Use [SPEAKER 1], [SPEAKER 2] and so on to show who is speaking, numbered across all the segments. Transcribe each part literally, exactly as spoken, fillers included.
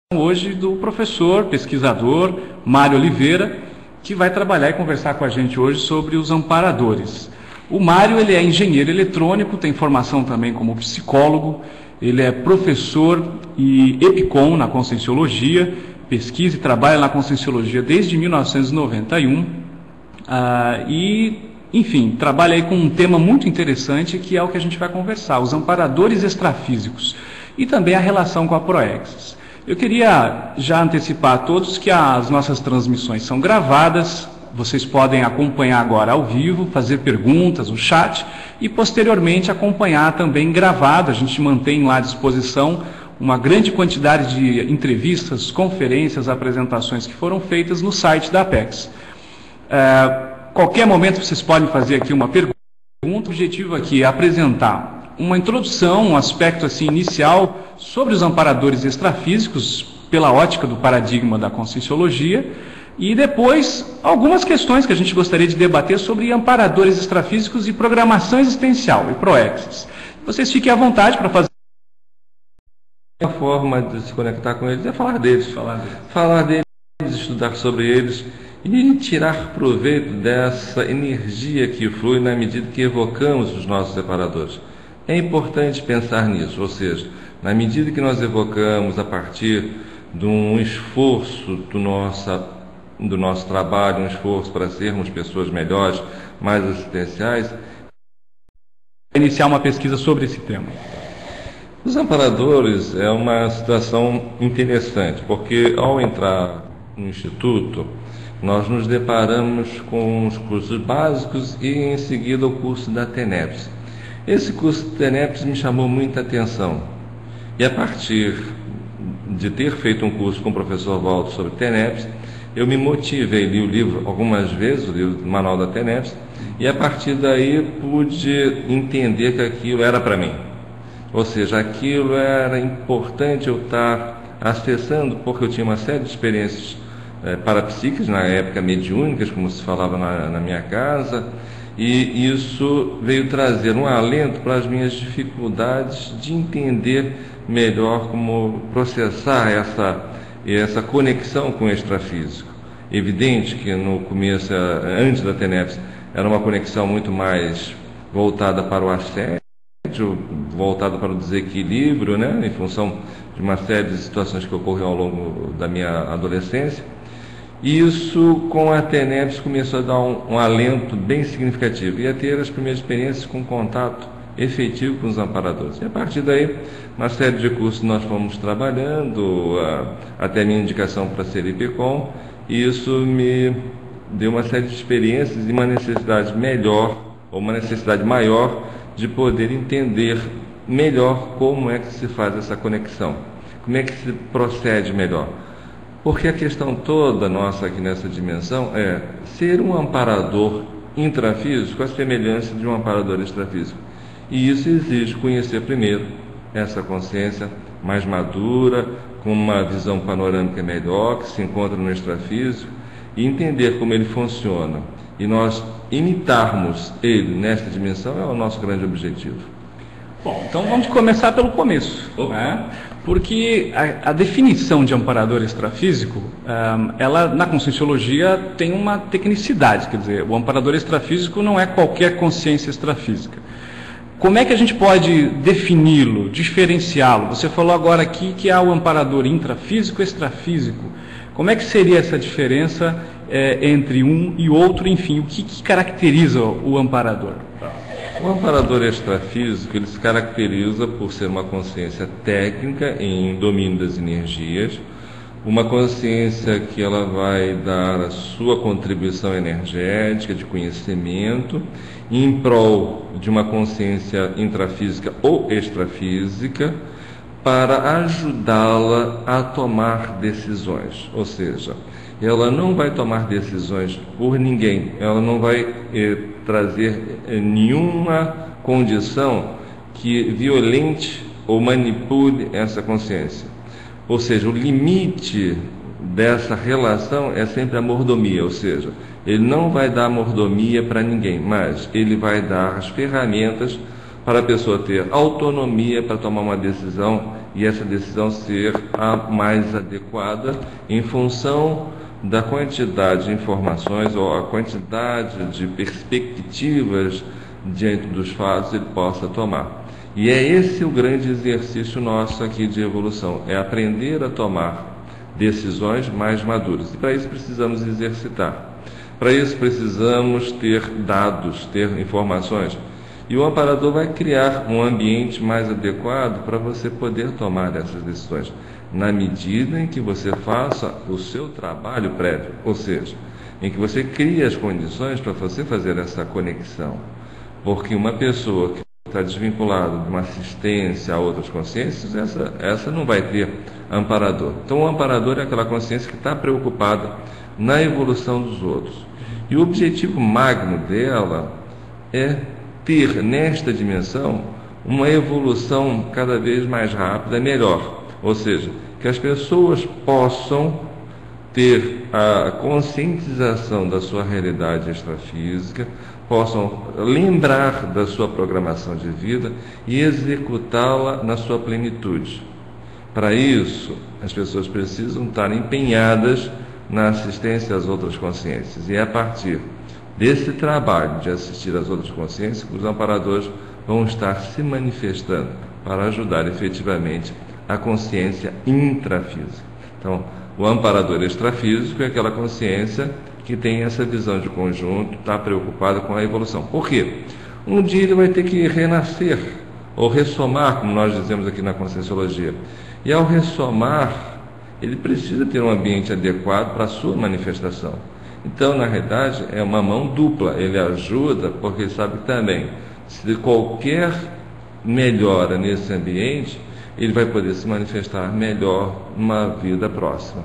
[SPEAKER 1] Hoje do professor, pesquisador Mário Oliveira, que vai trabalhar e conversar com a gente hoje sobre os amparadores. O Mário, ele é engenheiro eletrônico, tem formação também como psicólogo, ele é professor e EPICOM na Conscienciologia, pesquisa e trabalha na Conscienciologia desde mil novecentos e noventa e um, ah, e, enfim, trabalha aí com um tema muito interessante, que é o que a gente vai conversar, os amparadores extrafísicos, e também a relação com a Proexis. Eu queria já antecipar a todos que as nossas transmissões são gravadas, vocês podem acompanhar agora ao vivo, fazer perguntas no chat e posteriormente acompanhar também gravado. A gente mantém lá à disposição uma grande quantidade de entrevistas, conferências, apresentações que foram feitas no site da Apex. É, qualquer momento vocês podem fazer aqui uma pergunta. O objetivo aqui é apresentar uma introdução, um aspecto assim inicial sobre os amparadores extrafísicos pela ótica do paradigma da Conscienciologia e depois algumas questões que a gente gostaria de debater sobre amparadores extrafísicos e programação existencial e Proexis. Vocês fiquem à vontade para fazer.
[SPEAKER 2] A forma de se conectar com eles é falar deles,
[SPEAKER 1] Falar deles,
[SPEAKER 2] falar deles, estudar sobre eles e tirar proveito dessa energia que flui na medida que evocamos os nossos separadores. É importante pensar nisso, ou seja, na medida que nós evocamos a partir de um esforço do nosso, do nosso trabalho, um esforço para sermos pessoas melhores, mais assistenciais.
[SPEAKER 1] Iniciar uma pesquisa sobre esse tema.
[SPEAKER 2] Os amparadores é uma situação interessante, porque ao entrar no Instituto, nós nos deparamos com os cursos básicos e em seguida o curso da TENEPS. Esse curso de TENEPS me chamou muita atenção e a partir de ter feito um curso com o professor Walter sobre TENEPS, eu me motivei, li o livro algumas vezes, o livro do Manual da TENEPS, e a partir daí pude entender que aquilo era para mim. Ou seja, aquilo era importante eu estar acessando, porque eu tinha uma série de experiências é, parapsíquicas, na época mediúnicas, como se falava na, na minha casa, e isso veio trazer um alento para as minhas dificuldades de entender melhor como processar essa, essa conexão com o extrafísico. Evidente que no começo, antes da TENEPS, era uma conexão muito mais voltada para o assédio, voltada para o desequilíbrio, né, em função de uma série de situações que ocorreram ao longo da minha adolescência. Isso, com a TENEPS, começou a dar um, um alento bem significativo e a ter as primeiras experiências com contato efetivo com os amparadores. E a partir daí, uma série de cursos nós fomos trabalhando, a, até a minha indicação para ser EPICOM, e isso me deu uma série de experiências e uma necessidade melhor, ou uma necessidade maior, de poder entender melhor como é que se faz essa conexão, como é que se procede melhor. Porque a questão toda nossa aqui nessa dimensão é ser um amparador intrafísico a semelhança de um amparador extrafísico. E isso exige conhecer primeiro essa consciência mais madura, com uma visão panorâmica melhor, que se encontra no extrafísico, e entender como ele funciona. E nós imitarmos ele nesta dimensão é o nosso grande objetivo.
[SPEAKER 1] Bom, então vamos começar pelo começo, né? Porque a, a definição de amparador extrafísico, um, ela na Conscienciologia tem uma tecnicidade, quer dizer, o amparador extrafísico não é qualquer consciência extrafísica. Como é que a gente pode defini-lo, diferenciá-lo? Você falou agora aqui que há o amparador intrafísico e extrafísico. Como é que seria essa diferença é, entre um e outro? Enfim, o que, que caracteriza o amparador?
[SPEAKER 2] O amparador extrafísico, ele se caracteriza por ser uma consciência técnica em domínio das energias, uma consciência que ela vai dar a sua contribuição energética, de conhecimento, em prol de uma consciência intrafísica ou extrafísica, para ajudá-la a tomar decisões. Ou seja, ela não vai tomar decisões por ninguém, ela não vai eh, trazer eh, nenhuma condição que violente ou manipule essa consciência. Ou seja, o limite dessa relação é sempre a mordomia, ou seja, ele não vai dar mordomia para ninguém, mas ele vai dar as ferramentas para a pessoa ter autonomia para tomar uma decisão e essa decisão ser a mais adequada em função da quantidade de informações ou a quantidade de perspectivas diante dos fatos ele possa tomar. E é esse o grande exercício nosso aqui de evolução, é aprender a tomar decisões mais maduras. E para isso precisamos exercitar. Para isso precisamos ter dados, ter informações. E o amparador vai criar um ambiente mais adequado para você poder tomar essas decisões, na medida em que você faça o seu trabalho prévio, ou seja, em que você crie as condições para você fazer essa conexão. Porque uma pessoa que está desvinculada de uma assistência a outras consciências, essa, essa não vai ter amparador. Então o amparador é aquela consciência que está preocupada na evolução dos outros. E o objetivo magno dela é ter nesta dimensão uma evolução cada vez mais rápida e melhor. Ou seja, que as pessoas possam ter a conscientização da sua realidade extrafísica, possam lembrar da sua programação de vida e executá-la na sua plenitude. Para isso, as pessoas precisam estar empenhadas na assistência às outras consciências. E é a partir desse trabalho de assistir às outras consciências que os amparadores vão estar se manifestando para ajudar efetivamente a consciência intrafísica. Então, o amparador extrafísico é aquela consciência que tem essa visão de conjunto, está preocupada com a evolução. Por quê? Um dia ele vai ter que renascer, ou ressomar, como nós dizemos aqui na Conscienciologia. E ao ressomar, ele precisa ter um ambiente adequado para a sua manifestação. Então, na realidade, é uma mão dupla. Ele ajuda porque ele sabe também, se qualquer melhora nesse ambiente, ele vai poder se manifestar melhor numa vida próxima.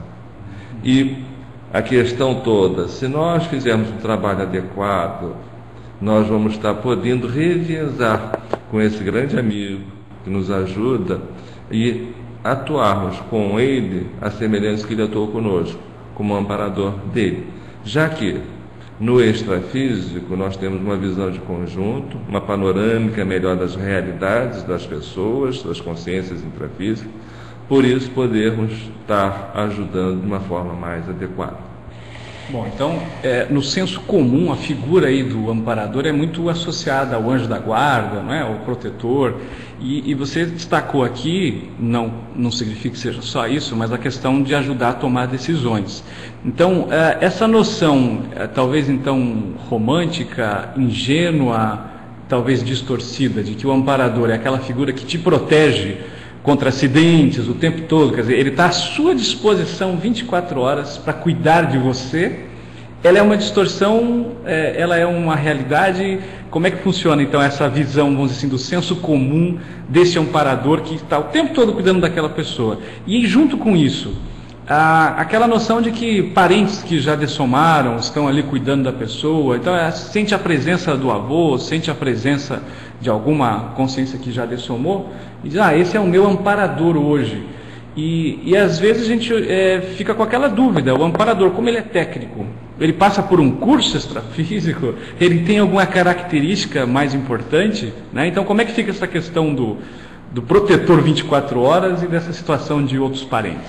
[SPEAKER 2] E a questão toda, se nós fizermos um trabalho adequado, nós vamos estar podendo revezar com esse grande amigo que nos ajuda e atuarmos com ele a semelhança que ele atuou conosco, como amparador dele. Já que no extrafísico nós temos uma visão de conjunto, uma panorâmica melhor das realidades das pessoas, das consciências intrafísicas, por isso podermos estar ajudando de uma forma mais adequada.
[SPEAKER 1] Bom, então, é, no senso comum, a figura aí do amparador é muito associada ao anjo da guarda, não é? Ao protetor, e, e você destacou aqui, não, não significa que seja só isso, mas a questão de ajudar a tomar decisões. Então, é, essa noção, é, talvez então romântica, ingênua, talvez distorcida, de que o amparador é aquela figura que te protege contra acidentes o tempo todo, quer dizer, ele está à sua disposição vinte e quatro horas para cuidar de você, ela é uma distorção, é, ela é uma realidade. Como é que funciona então essa visão, vamos dizer assim, do senso comum desse amparador que está o tempo todo cuidando daquela pessoa? E junto com isso, a, aquela noção de que parentes que já dessomaram estão ali cuidando da pessoa, então ela sente a presença do avô, sente a presença de alguma consciência que já dessomou, e diz, ah, esse é o meu amparador hoje. E, e às vezes a gente é, fica com aquela dúvida, o amparador, como ele é técnico, ele passa por um curso extrafísico, ele tem alguma característica mais importante, né? Então como é que fica essa questão do, do protetor vinte e quatro horas e dessa situação de outros parentes?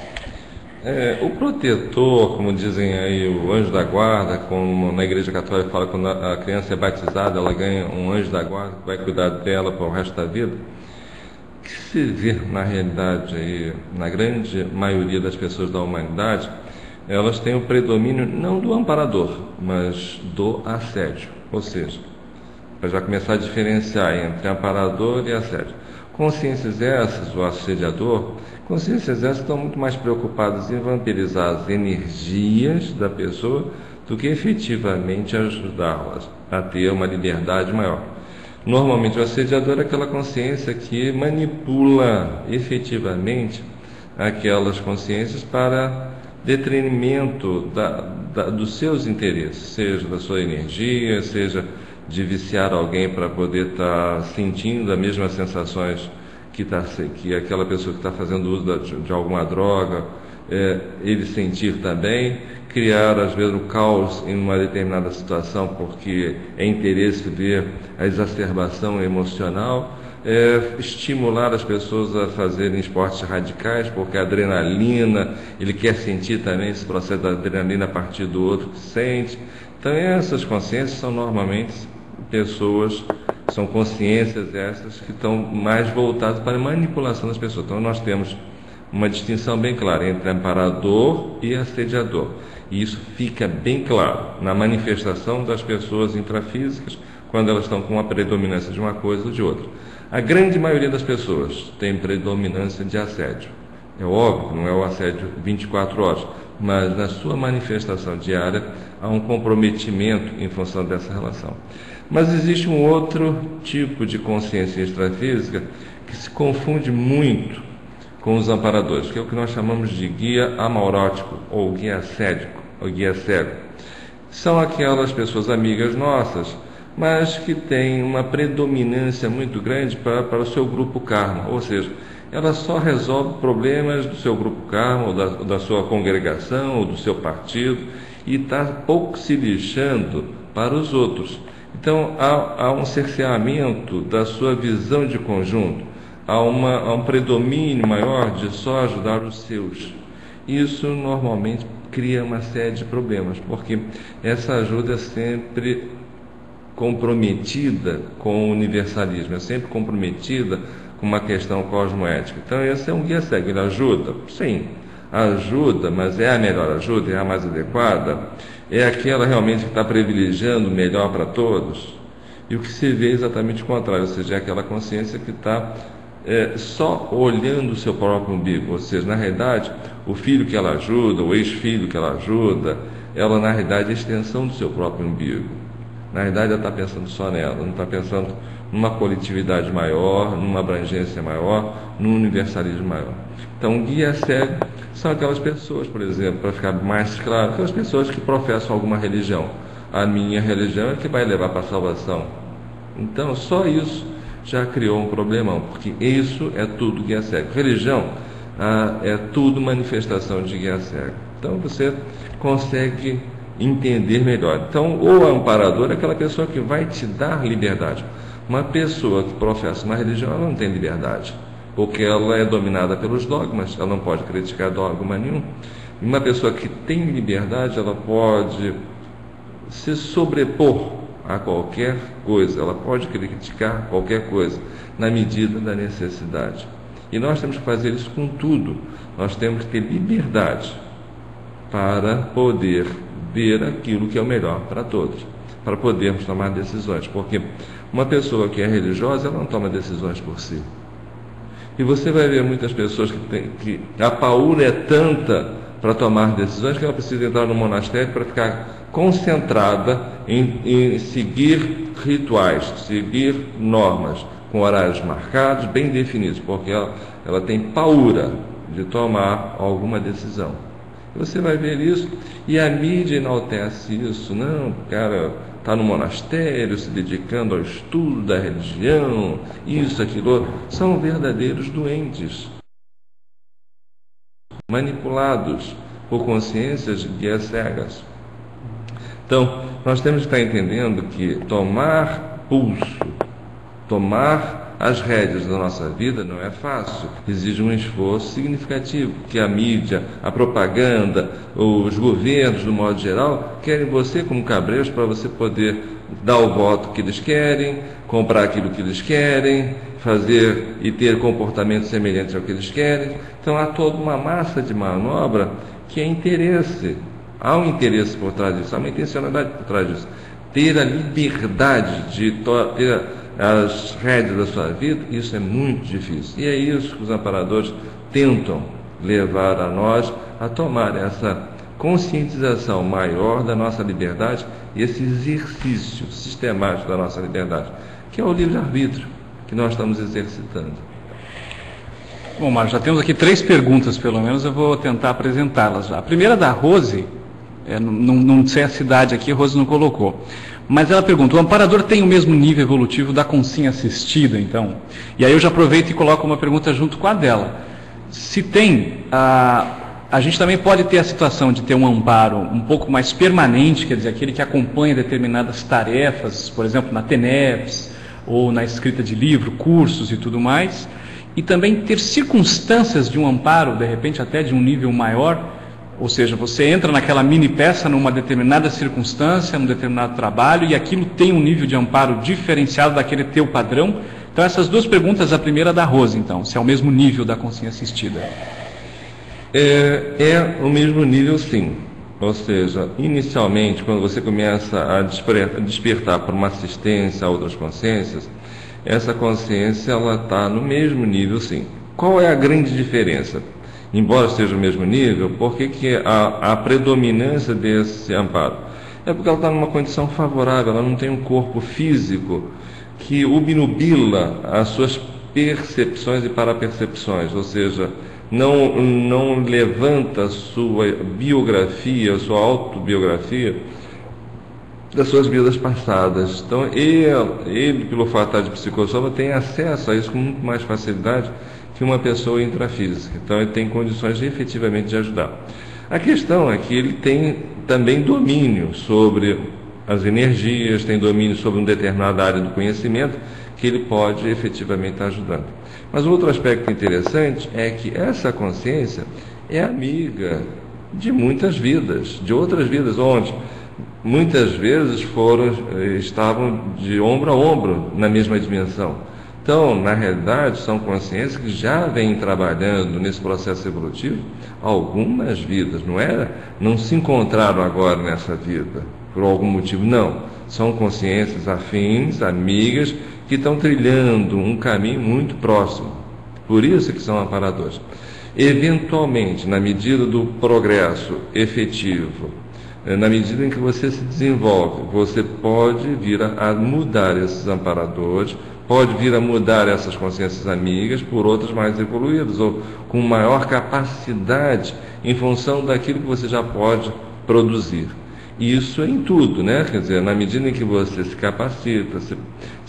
[SPEAKER 2] É, o protetor, como dizem aí, o anjo da guarda, como na Igreja Católica fala, quando a criança é batizada, ela ganha um anjo da guarda que vai cuidar dela para o resto da vida. O que se vê na realidade aí, na grande maioria das pessoas da humanidade, elas têm o predomínio não do amparador, mas do assédio. Ou seja, para já começar a diferenciar entre amparador e assédio. Consciências essas, o assediador, consciências essas estão muito mais preocupadas em vampirizar as energias da pessoa do que efetivamente ajudá-las a ter uma liberdade maior. Normalmente o assediador é aquela consciência que manipula efetivamente aquelas consciências para detrimento da, da, dos seus interesses, seja da sua energia, seja de viciar alguém para poder estar sentindo as mesmas sensações que, tá, que aquela pessoa que está fazendo uso da, de alguma droga, é, ele sentir também, criar às vezes o caos em uma determinada situação porque é interesse ver a exacerbação emocional, é, estimular as pessoas a fazerem esportes radicais, porque a adrenalina, ele quer sentir também esse processo da adrenalina a partir do outro que sente. Então essas consciências são normalmente pessoas, são consciências essas que estão mais voltadas para a manipulação das pessoas. Então nós temos uma distinção bem clara entre amparador e assediador. E isso fica bem claro na manifestação das pessoas intrafísicas, quando elas estão com uma predominância de uma coisa ou de outra. A grande maioria das pessoas tem predominância de assédio. É óbvio, não é o assédio vinte e quatro horas, mas na sua manifestação diária há um comprometimento em função dessa relação. Mas existe um outro tipo de consciência extrafísica que se confunde muito com os amparadores, que é o que nós chamamos de guia amaurótico, ou guia ascético, ou guia cego. São aquelas pessoas amigas nossas, mas que têm uma predominância muito grande para, para o seu grupo karma, ou seja, ela só resolve problemas do seu grupo karma, ou da, da sua congregação, ou do seu partido, e está pouco se lixando para os outros. Então há, há um cerceamento da sua visão de conjunto, há, uma, há um predomínio maior de só ajudar os seus. Isso normalmente cria uma série de problemas, porque essa ajuda é sempre comprometida com o universalismo, é sempre comprometida com uma questão cosmoética. Então esse é um guia cego, ele ajuda? Sim, ajuda, mas é a melhor ajuda, é a mais adequada? É aquela realmente que está privilegiando o melhor para todos? E o que se vê é exatamente o contrário, ou seja, é aquela consciência que está é, só olhando o seu próprio umbigo, ou seja, na realidade, o filho que ela ajuda, o ex-filho que ela ajuda, ela na realidade é a extensão do seu próprio umbigo. Na realidade ela está pensando só nela, não está pensando numa coletividade maior, numa abrangência maior, num universalismo maior. Então, guia cego são aquelas pessoas, por exemplo, para ficar mais claro, aquelas pessoas que professam alguma religião. A minha religião é que vai levar para a salvação. Então, só isso já criou um problemão, porque isso é tudo guia cego. Religião ah, é tudo manifestação de guia cego. Então, você consegue entender melhor. Então, o amparador é aquela pessoa que vai te dar liberdade. Uma pessoa que professa uma religião, ela não tem liberdade, porque ela é dominada pelos dogmas, ela não pode criticar dogma nenhum. Uma pessoa que tem liberdade, ela pode se sobrepor a qualquer coisa, ela pode criticar qualquer coisa, na medida da necessidade. E nós temos que fazer isso com tudo. Nós temos que ter liberdade para poder ver aquilo que é o melhor para todos, para podermos tomar decisões, porque uma pessoa que é religiosa, ela não toma decisões por si. E você vai ver muitas pessoas que, tem, que a paura é tanta para tomar decisões que ela precisa entrar no monastério para ficar concentrada em, em seguir rituais, seguir normas, com horários marcados, bem definidos, porque ela, ela tem paura de tomar alguma decisão. Você vai ver isso, e a mídia enaltece isso. Não, o cara está no monastério, se dedicando ao estudo da religião, isso, aquilo outro. São verdadeiros doentes, manipulados por consciências guias cegas. Então, nós temos que estar entendendo que tomar pulso, tomar as rédeas da nossa vida não é fácil, exige um esforço significativo, que a mídia, a propaganda, os governos, do modo geral, querem você como cabreiros para você poder dar o voto que eles querem, comprar aquilo que eles querem, fazer e ter comportamentos semelhantes ao que eles querem. Então há toda uma massa de manobra que é interesse, há um interesse por trás disso, há uma intencionalidade por trás disso. Ter a liberdade de ter as rédeas da sua vida, isso é muito difícil. E é isso que os amparadores tentam levar a nós a tomar essa conscientização maior da nossa liberdade e esse exercício sistemático da nossa liberdade, que é o livre-arbítrio que nós estamos exercitando.
[SPEAKER 1] Bom, Mário, já temos aqui três perguntas, pelo menos, eu vou tentar apresentá-las. A primeira da Rose, é, não, não sei a cidade aqui, a Rose não colocou. Mas ela pergunta, o amparador tem o mesmo nível evolutivo da consciência assistida, então? E aí eu já aproveito e coloco uma pergunta junto com a dela. Se tem, a, a gente também pode ter a situação de ter um amparo um pouco mais permanente, quer dizer, aquele que acompanha determinadas tarefas, por exemplo, na TENEPS, ou na escrita de livro, cursos e tudo mais, e também ter circunstâncias de um amparo, de repente até de um nível maior, ou seja, você entra naquela mini peça numa determinada circunstância, num determinado trabalho, e aquilo tem um nível de amparo diferenciado daquele teu padrão. Então essas duas perguntas, a primeira da Rose, então, se é o mesmo nível da consciência assistida.
[SPEAKER 2] É, é o mesmo nível, sim. Ou seja, inicialmente, quando você começa a despertar, despertar por uma assistência a outras consciências, essa consciência ela está no mesmo nível, sim. Qual é a grande diferença? Embora esteja no mesmo nível, por que que a, a predominância desse amparo? É porque ela está numa condição favorável, ela não tem um corpo físico que obnubila as suas percepções e parapercepções, ou seja, não, não levanta a sua biografia, a sua autobiografia das suas vidas passadas. Então, ele, ele pelo fato de estar de psicossoma, tem acesso a isso com muito mais facilidade que uma pessoa intrafísica. Então, ele tem condições de, efetivamente de ajudar. A questão é que ele tem também domínio sobre as energias, tem domínio sobre uma determinada área do conhecimento que ele pode efetivamente estar ajudando. Mas outro aspecto interessante é que essa consciência é amiga de muitas vidas, de outras vidas, onde muitas vezes foram, estavam de ombro a ombro na mesma dimensão. Então, na realidade, são consciências que já vêm trabalhando nesse processo evolutivo algumas vidas, não é? Não se encontraram agora nessa vida, por algum motivo, não. São consciências afins, amigas, que estão trilhando um caminho muito próximo. Por isso que são amparadores. Eventualmente, na medida do progresso efetivo, na medida em que você se desenvolve, você pode vir a mudar esses amparadores, pode vir a mudar essas consciências amigas por outras mais evoluídas, ou com maior capacidade em função daquilo que você já pode produzir. Isso em tudo, né? Quer dizer, na medida em que você se capacita, se,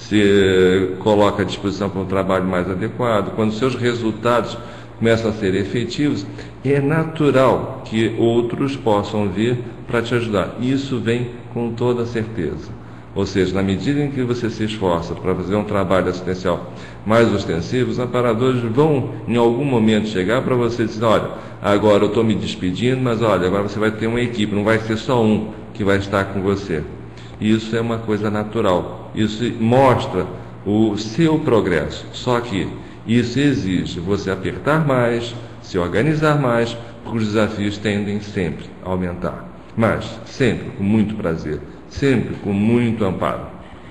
[SPEAKER 2] se coloca à disposição para um trabalho mais adequado, quando seus resultados começam a ser efetivos, é natural que outros possam vir para te ajudar. Isso vem com toda certeza. Ou seja, na medida em que você se esforça para fazer um trabalho assistencial mais ostensivo, os amparadores vão, em algum momento, chegar para você e dizer, olha, agora eu estou me despedindo, mas olha, agora você vai ter uma equipe, não vai ser só um que vai estar com você. Isso é uma coisa natural. Isso mostra o seu progresso. Só que isso exige você apertar mais, se organizar mais, porque os desafios tendem sempre a aumentar. Mas sempre com muito prazer, sempre com muito amparo.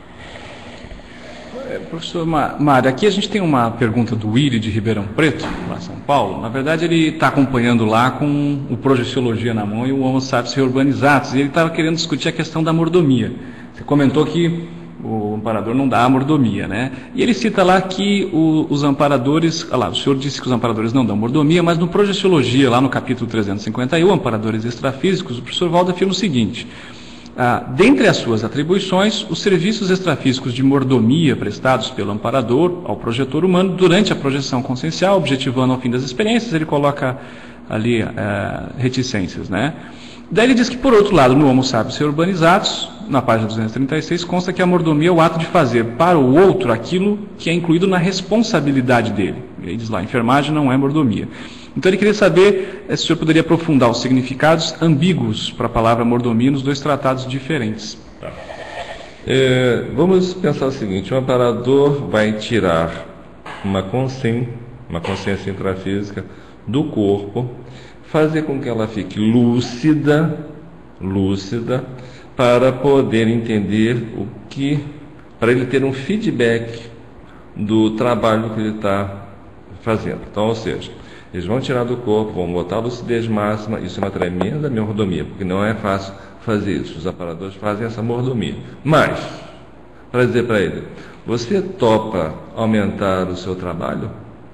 [SPEAKER 1] É, professor Mário, aqui a gente tem uma pergunta do Willi de Ribeirão Preto, lá em São Paulo. Na verdade, ele está acompanhando lá com o Projeciologia na mão e o Homo Sapiens Reurbanizados, e ele estava querendo discutir a questão da mordomia. Você comentou que o amparador não dá a mordomia, né? E ele cita lá que o, os amparadores, ah lá, o senhor disse que os amparadores não dão mordomia, mas no Projeciologia, lá no capítulo trezentos e cinquenta e um, Amparadores Extrafísicos, o professor Valdo afirma o seguinte: ah, dentre as suas atribuições, os serviços extrafísicos de mordomia prestados pelo amparador ao projetor humano durante a projeção consciencial, objetivando ao fim das experiências, ele coloca ali ah, reticências, né? Daí ele diz que, por outro lado, no Homo Sapiens Reurbanizados, na página duzentos e trinta e seis, consta que a mordomia é o ato de fazer para o outro aquilo que é incluído na responsabilidade dele. Ele diz lá, enfermagem não é mordomia. Então ele queria saber se o senhor poderia aprofundar os significados ambíguos para a palavra mordomia nos dois tratados diferentes.
[SPEAKER 2] Tá. É, vamos pensar o seguinte: o amparador vai tirar uma consciência, uma consciência intrafísica do corpo, fazer com que ela fique lúcida, lúcida, para poder entender o que, para ele ter um feedback do trabalho que ele está fazendo. Então, ou seja, eles vão tirar do corpo, vão botar a lucidez máxima. Isso é uma tremenda mordomia, porque não é fácil fazer isso. Os amparadores fazem essa mordomia. Mas, para dizer para ele, você topa aumentar o seu trabalho?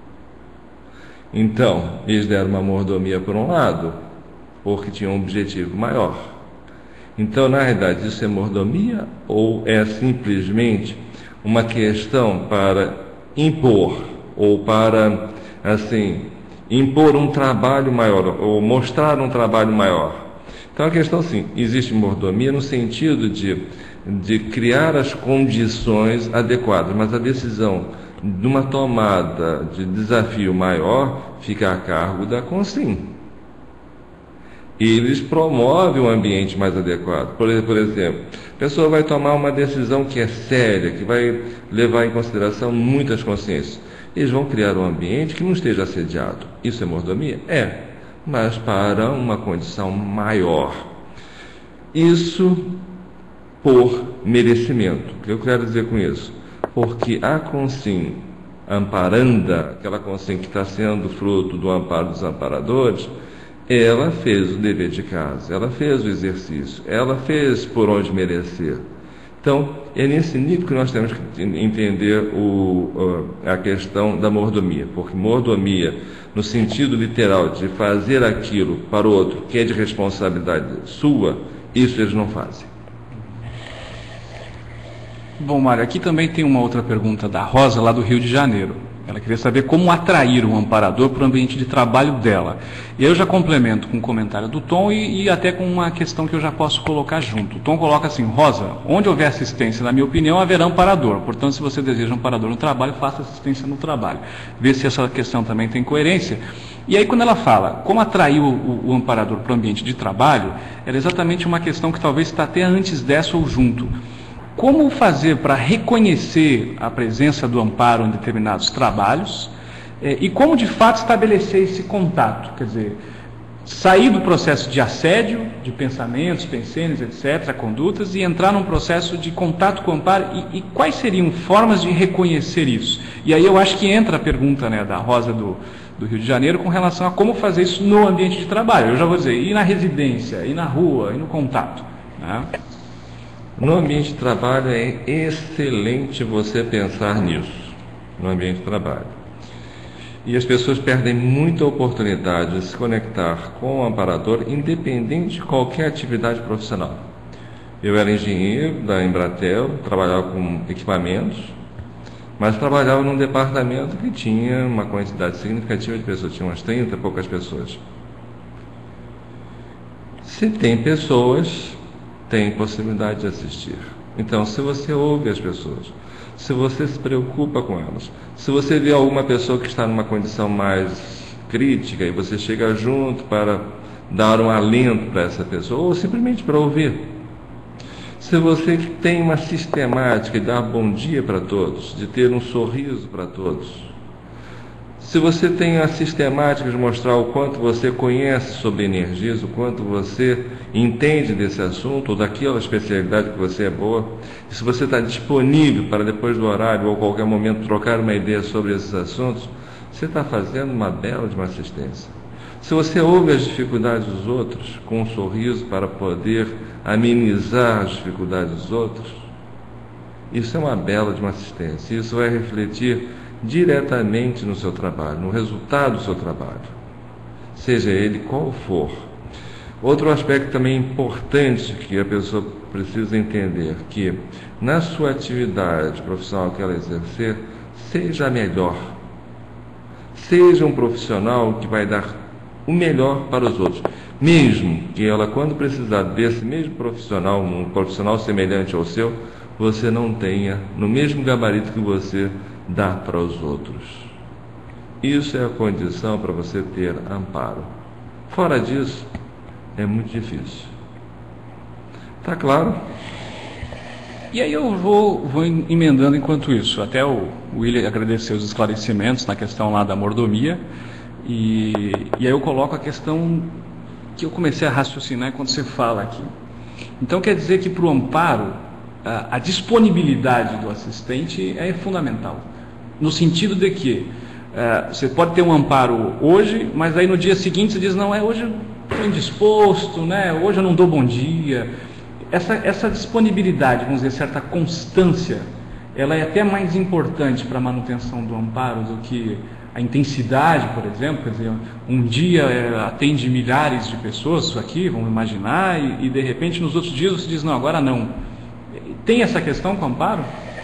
[SPEAKER 2] Então, eles deram uma mordomia por um lado, porque tinham um objetivo maior. Então, na realidade, isso é mordomia ou é simplesmente uma questão para impor ou para, assim, impor um trabalho maior ou mostrar um trabalho maior? Então, a questão, sim, existe mordomia no sentido de de criar as condições adequadas, mas a decisão de uma tomada de desafio maior fica a cargo da Consim. Eles promovem um ambiente mais adequado. Por, por exemplo, a pessoa vai tomar uma decisão que é séria, que vai levar em consideração muitas consciências. Eles vão criar um ambiente que não esteja assediado. Isso é mordomia? É, mas para uma condição maior. Isso por merecimento. O que eu quero dizer com isso? Porque a Consim amparanda, aquela Consim que está sendo fruto do amparo dos amparadores, ela fez o dever de casa, ela fez o exercício, ela fez por onde merecer. Então, é nesse nível que nós temos que entender o, a questão da mordomia, porque mordomia, no sentido literal de fazer aquilo para o outro que é de responsabilidade sua, isso eles não fazem.
[SPEAKER 1] Bom, Mário, aqui também tem uma outra pergunta da Rosa, lá do Rio de Janeiro. Ela queria saber como atrair um amparador para o ambiente de trabalho dela. E eu já complemento com um comentário do Tom e, e até com uma questão que eu já posso colocar junto. O Tom coloca assim: Rosa, onde houver assistência, na minha opinião, haverá amparador. Portanto, se você deseja um amparador no trabalho, faça assistência no trabalho. Vê se essa questão também tem coerência. E aí, quando ela fala como atrair o, o, o amparador para o ambiente de trabalho, era exatamente uma questão que talvez está até antes dessa ou junto. Como fazer para reconhecer a presença do amparo em determinados trabalhos eh, e como de fato estabelecer esse contato, quer dizer, sair do processo de assédio, de pensamentos, pensênios, etcétera, condutas, e entrar num processo de contato com o amparo e, e quais seriam formas de reconhecer isso? E aí eu acho que entra a pergunta, né, da Rosa do, do Rio de Janeiro com relação a como fazer isso no ambiente de trabalho. Eu já vou dizer, e na residência, e na rua, e no contato, né?
[SPEAKER 2] No ambiente de trabalho é excelente você pensar nisso, no ambiente de trabalho. E as pessoas perdem muita oportunidade de se conectar com o amparador, independente de qualquer atividade profissional. Eu era engenheiro da Embratel, trabalhava com equipamentos, mas trabalhava num departamento que tinha uma quantidade significativa de pessoas, tinha umas trinta e poucas pessoas. Se tem pessoas, tem possibilidade de assistir. Então, se você ouve as pessoas, se você se preocupa com elas, se você vê alguma pessoa que está numa condição mais crítica e você chega junto para dar um alento para essa pessoa, ou simplesmente para ouvir. Se você tem uma sistemática de dar bom dia para todos, de ter um sorriso para todos, se você tem a sistemática de mostrar o quanto você conhece sobre energias, o quanto você entende desse assunto, ou daquela especialidade que você é boa, se você está disponível para depois do horário ou qualquer momento trocar uma ideia sobre esses assuntos, você está fazendo uma bela de uma assistência. Se você ouve as dificuldades dos outros com um sorriso para poder amenizar as dificuldades dos outros, isso é uma bela de uma assistência. Isso vai refletir diretamente no seu trabalho, no resultado do seu trabalho, seja ele qual for. Outro aspecto também importante que a pessoa precisa entender, que na sua atividade profissional que ela exercer, seja a melhor, seja um profissional que vai dar o melhor para os outros, mesmo que ela, quando precisar desse mesmo profissional, um profissional semelhante ao seu, você não tenha no mesmo gabarito que você dá para os outros. Isso é a condição para você ter amparo. Fora disso, é muito difícil. Tá claro?
[SPEAKER 1] E aí eu vou, vou emendando enquanto isso. Até o William agradeceu os esclarecimentos na questão lá da mordomia. E, e aí eu coloco a questão que eu comecei a raciocinar quando você fala aqui. Então quer dizer que para o amparo, a, a disponibilidade do assistente é fundamental. No sentido de que uh, você pode ter um amparo hoje, mas aí no dia seguinte você diz, não, é hoje eu estou indisposto, né? Hoje eu não dou bom dia. Essa, essa disponibilidade, vamos dizer, certa constância, ela é até mais importante para a manutenção do amparo do que a intensidade, por exemplo. Quer dizer, um dia é, atende milhares de pessoas, isso aqui, vamos imaginar, e, e de repente nos outros dias você diz, não, agora não. Tem essa questão com o amparo?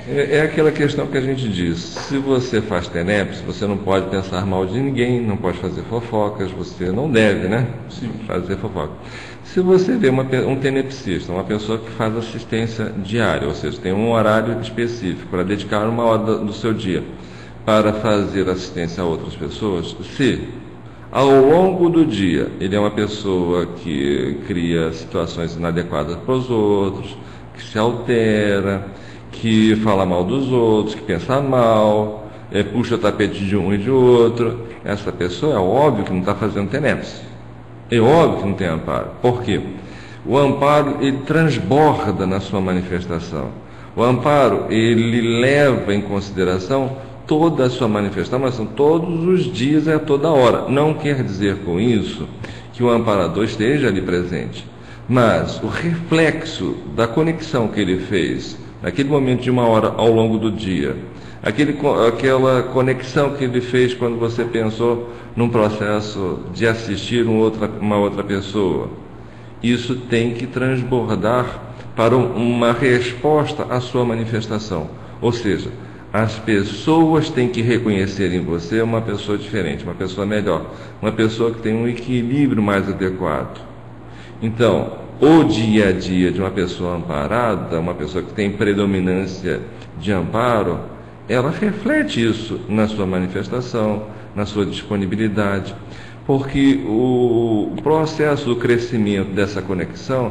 [SPEAKER 2] É, é aquela questão que a gente diz, se você faz TENEPS, você não pode pensar mal de ninguém, não pode fazer fofocas, você não deve, né? Sim. Fazer fofoca. Se você vê uma, um tenepsista, uma pessoa que faz assistência diária, ou seja, tem um horário específico para dedicar uma hora do seu dia para fazer assistência a outras pessoas, se ao longo do dia ele é uma pessoa que cria situações inadequadas para os outros, que se altera, que fala mal dos outros, que pensa mal, é, puxa o tapete de um e de outro, essa pessoa é óbvio que não está fazendo TENEPS. É óbvio que não tem amparo. Por quê? O amparo, ele transborda na sua manifestação. O amparo, ele leva em consideração toda a sua manifestação, todos os dias e a toda hora. Não quer dizer com isso que o amparador esteja ali presente, mas o reflexo da conexão que ele fez naquele momento de uma hora ao longo do dia, aquele, aquela conexão que ele fez quando você pensou num processo de assistir um outra, uma outra pessoa, isso tem que transbordar para uma resposta à sua manifestação. Ou seja, as pessoas têm que reconhecer em você uma pessoa diferente, uma pessoa melhor, uma pessoa que tem um equilíbrio mais adequado. Então, o dia a dia de uma pessoa amparada, uma pessoa que tem predominância de amparo, ela reflete isso na sua manifestação, na sua disponibilidade, porque o processo do crescimento dessa conexão,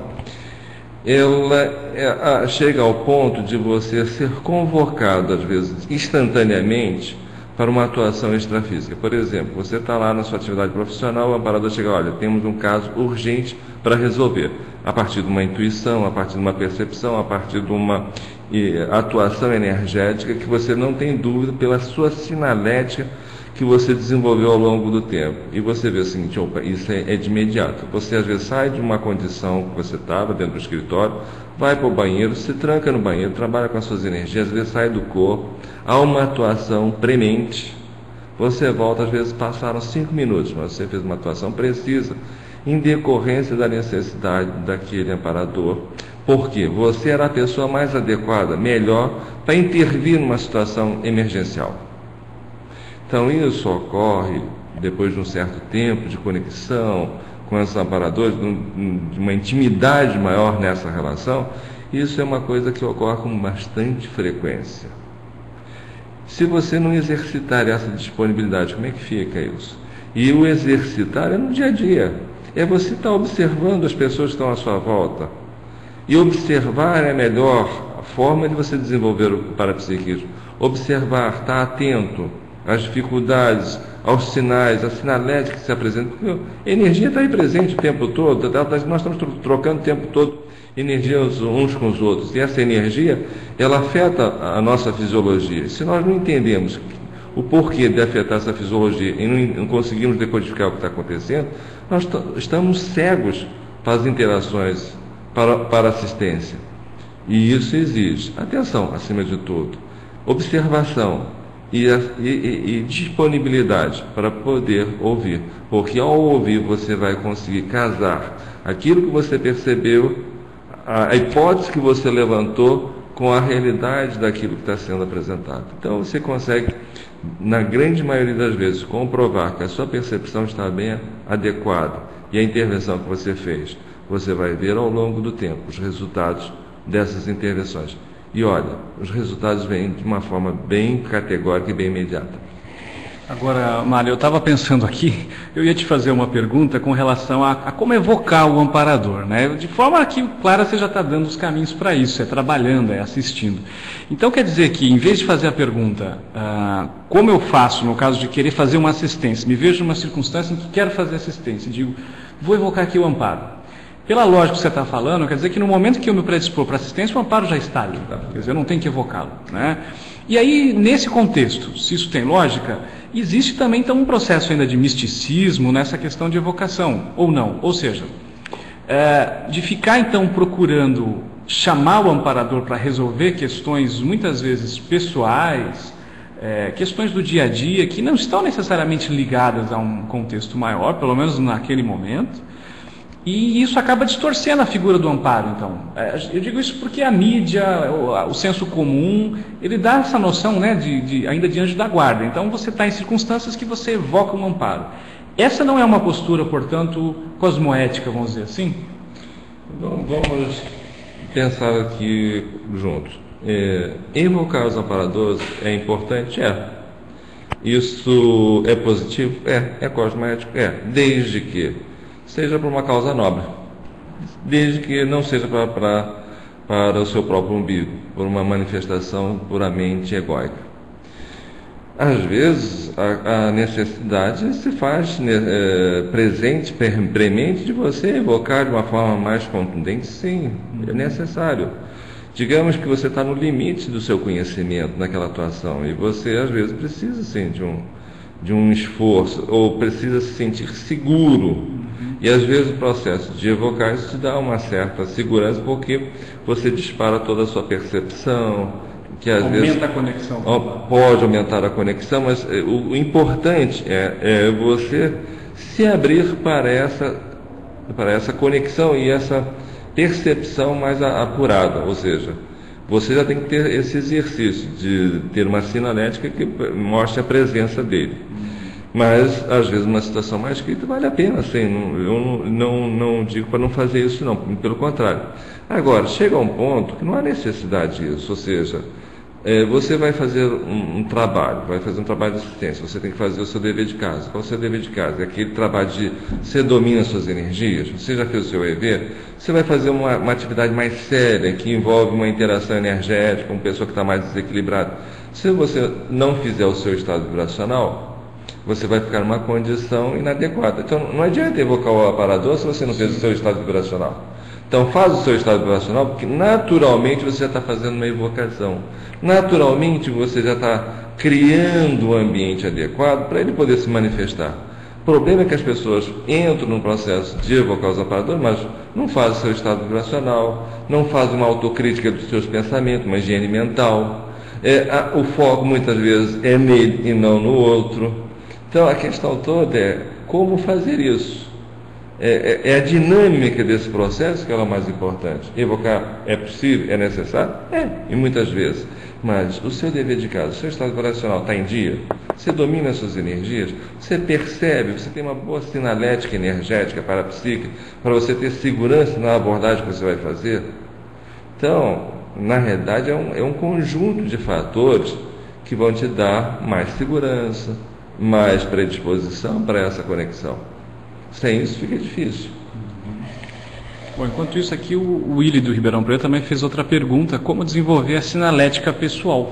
[SPEAKER 2] ela chega ao ponto de você ser convocado, às vezes, instantaneamente, para uma atuação extrafísica. Por exemplo, você está lá na sua atividade profissional, o amparador chega, olha, temos um caso urgente para resolver, a partir de uma intuição, a partir de uma percepção, a partir de uma eh, atuação energética que você não tem dúvida pela sua sinalética que você desenvolveu ao longo do tempo. E você vê o seguinte, opa, isso é, é de imediato. Você às vezes sai de uma condição que você estava dentro do escritório, vai para o banheiro, se tranca no banheiro, trabalha com as suas energias, às vezes sai do corpo, há uma atuação premente, você volta, às vezes passaram cinco minutos, mas você fez uma atuação precisa, em decorrência da necessidade daquele amparador, porque você era a pessoa mais adequada, melhor, para intervir numa situação emergencial. Então isso ocorre depois de um certo tempo de conexão com os amparadores, de uma intimidade maior nessa relação. Isso é uma coisa que ocorre com bastante frequência. Se você não exercitar essa disponibilidade, como é que fica isso? E o exercitar é no dia a dia. É você estar observando as pessoas que estão à sua volta. E observar é a melhor forma de você desenvolver o parapsiquismo. Observar, estar atento às dificuldades, aos sinais, à sinalética que se apresenta. Porque a energia está aí presente o tempo todo, nós estamos trocando o tempo todo energia uns com os outros. E essa energia, ela afeta a nossa fisiologia. Se nós não entendemos o porquê de afetar essa fisiologia e não conseguimos decodificar o que está acontecendo, nós estamos cegos para as interações, para, para a assistência. E isso exige atenção, acima de tudo, observação, E, e, e disponibilidade para poder ouvir, porque ao ouvir você vai conseguir casar aquilo que você percebeu, a, a hipótese que você levantou com a realidade daquilo que está sendo apresentado. Então você consegue, na grande maioria das vezes, comprovar que a sua percepção está bem adequada e a intervenção que você fez, você vai ver ao longo do tempo os resultados dessas intervenções. E olha, os resultados vêm de uma forma bem categórica e bem imediata.
[SPEAKER 1] Agora, Mário, eu estava pensando aqui, eu ia te fazer uma pergunta com relação a, a como evocar o amparador, né? De forma que, claro, você já está dando os caminhos para isso, é trabalhando, é assistindo. Então, quer dizer que, em vez de fazer a pergunta, ah, como eu faço no caso de querer fazer uma assistência, me vejo numa circunstância em que quero fazer assistência, digo, vou evocar aqui o amparo. Pela lógica que você está falando, quer dizer que no momento que eu me predispor para assistência, o amparo já está ali, quer dizer, eu não tenho que evocá-lo, né? E aí, nesse contexto, se isso tem lógica, existe também então um processo ainda de misticismo nessa questão de evocação, ou não? Ou seja, é, de ficar então procurando chamar o amparador para resolver questões muitas vezes pessoais, é, questões do dia a dia, que não estão necessariamente ligadas a um contexto maior, pelo menos naquele momento. E isso acaba distorcendo a figura do amparo, então. Eu digo isso porque a mídia, o, o senso comum, ele dá essa noção, né, de, de, ainda de anjo da guarda. Então você está em circunstâncias que você evoca um amparo. Essa não é uma postura, portanto, cosmoética, vamos dizer assim?
[SPEAKER 2] Bom, vamos pensar aqui juntos. É, invocar os amparadores é importante? É. Isso é positivo? É. É cosmoético? É. Desde que seja por uma causa nobre. Desde que não seja para, para, para o seu próprio umbigo, por uma manifestação puramente egóica. Às vezes, a, a necessidade se faz é, presente, premente de você evocar de uma forma mais contundente. Sim, é necessário. Digamos que você está no limite do seu conhecimento naquela atuação e você, às vezes, precisa sim, de, um, de um esforço ou precisa se sentir seguro. E, às vezes, o processo de evocar isso te dá uma certa segurança porque você dispara toda a sua percepção, que às
[SPEAKER 1] Aumenta
[SPEAKER 2] vezes
[SPEAKER 1] a conexão.
[SPEAKER 2] pode aumentar a conexão, mas o, o importante é, é você se abrir para essa, para essa conexão e essa percepção mais apurada, ou seja, você já tem que ter esse exercício de ter uma sinalética que mostre a presença dele. Mas, às vezes, numa situação mais crítica, vale a pena, assim, não, eu não, não, não digo para não fazer isso, não, pelo contrário. Agora, chega a um ponto que não há necessidade disso, ou seja, é, você vai fazer um, um trabalho, vai fazer um trabalho de assistência, você tem que fazer o seu dever de casa. Qual é o seu dever de casa? É aquele trabalho de você domina as suas energias, você já fez o seu E V, você vai fazer uma, uma atividade mais séria, que envolve uma interação energética, uma pessoa que está mais desequilibrada. Se você não fizer o seu estado vibracional, você vai ficar numa condição inadequada. Então, não adianta evocar o aparador se você não fez o seu estado vibracional. Então, faz o seu estado vibracional, porque naturalmente você já está fazendo uma evocação. Naturalmente você já está criando um ambiente adequado para ele poder se manifestar. O problema é que as pessoas entram no processo de evocar os aparadores, mas não fazem o seu estado vibracional, não fazem uma autocrítica dos seus pensamentos, uma higiene mental. É, a, o foco muitas vezes é nele e não no outro. Então, a questão toda é como fazer isso. É, é, é a dinâmica desse processo que é o mais importante. Evocar é possível, é necessário? É, e muitas vezes. Mas o seu dever de casa, o seu estado vibracional está em dia? Você domina as suas energias? Você percebe? Você tem uma boa sinalética energética para a psique, para você ter segurança na abordagem que você vai fazer? Então, na realidade, é um, é um conjunto de fatores que vão te dar mais segurança, mais predisposição para essa conexão. Sem isso fica difícil.
[SPEAKER 1] Bom, enquanto isso aqui, o Willy do Ribeirão Preto também fez outra pergunta: como desenvolver a sinalética pessoal?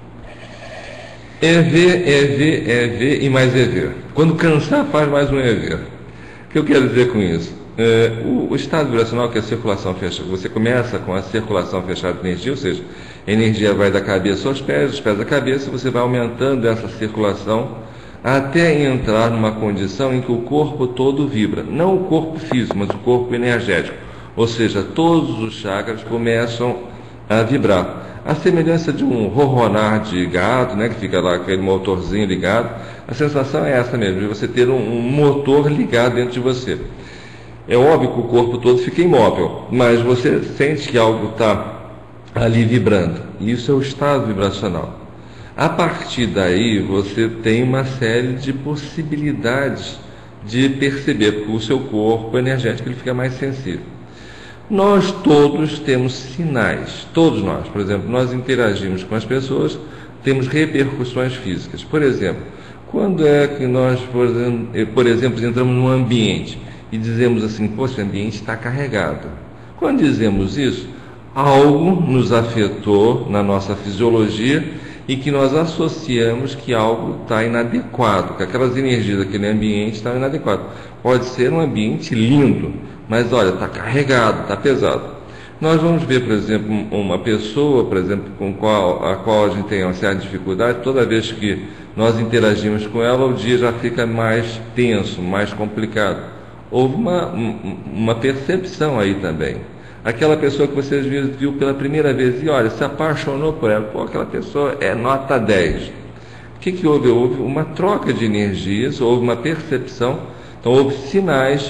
[SPEAKER 2] É ver, é ver, é ver e mais é ver. Quando cansar, faz mais um é ver. O que eu quero dizer com isso? É, o, o estado vibracional, que é a circulação fechada, você começa com a circulação fechada de energia, ou seja, a energia vai da cabeça aos pés, dos pés à cabeça, você vai aumentando essa circulação até entrar numa condição em que o corpo todo vibra. Não o corpo físico, mas o corpo energético. Ou seja, todos os chakras começam a vibrar. A semelhança de um ronronar de gado, né, que fica lá aquele motorzinho ligado, a sensação é essa mesmo, de você ter um, um motor ligado dentro de você. É óbvio que o corpo todo fica imóvel, mas você sente que algo está ali vibrando. E isso é o estado vibracional. A partir daí, você tem uma série de possibilidades de perceber, porque o seu corpo energético ele fica mais sensível. Nós todos temos sinais, todos nós. Por exemplo, nós interagimos com as pessoas, temos repercussões físicas. Por exemplo, quando é que nós, por exemplo, por exemplo entramos num ambiente e dizemos assim, pô, esse ambiente está carregado. Quando dizemos isso, algo nos afetou na nossa fisiologia e que nós associamos que algo está inadequado, que aquelas energias daquele ambiente estão inadequadas. Pode ser um ambiente lindo, mas olha, está carregado, está pesado. Nós vamos ver, por exemplo, uma pessoa, por exemplo, com qual, a qual a gente tem uma certa dificuldade, toda vez que nós interagimos com ela, o dia já fica mais tenso, mais complicado. Houve uma, uma percepção aí também. Aquela pessoa que você viu pela primeira vez e, olha, se apaixonou por ela, pô, aquela pessoa é nota dez. O que que houve? Houve uma troca de energias, houve uma percepção, então houve sinais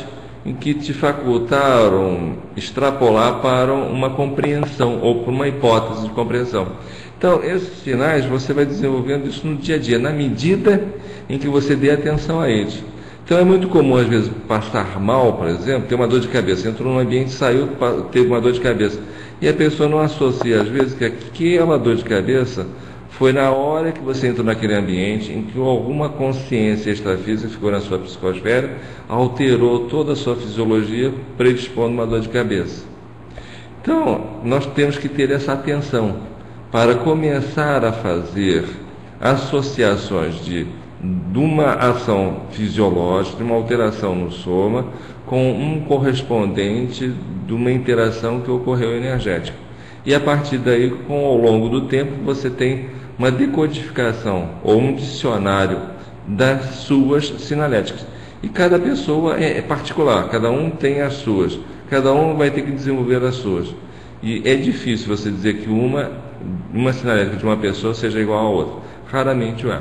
[SPEAKER 2] em que te facultaram extrapolar para uma compreensão ou para uma hipótese de compreensão. Então, esses sinais você vai desenvolvendo isso no dia a dia, na medida em que você dê atenção a eles. Então, é muito comum, às vezes, passar mal, por exemplo, ter uma dor de cabeça. Entrou num ambiente, saiu, teve uma dor de cabeça. E a pessoa não associa, às vezes, que aquela dor de cabeça foi na hora que você entrou naquele ambiente em que alguma consciência extrafísica ficou na sua psicosfera, alterou toda a sua fisiologia, predispondo uma dor de cabeça. Então, nós temos que ter essa atenção para começar a fazer associações de, de uma ação fisiológica, de uma alteração no soma, com um correspondente de uma interação que ocorreu energética. E a partir daí, com, ao longo do tempo, você tem uma decodificação ou um dicionário das suas sinaléticas. E cada pessoa é particular, cada um tem as suas, cada um vai ter que desenvolver as suas. E é difícil você dizer que uma, uma sinalética de uma pessoa seja igual à outra. Raramente o é.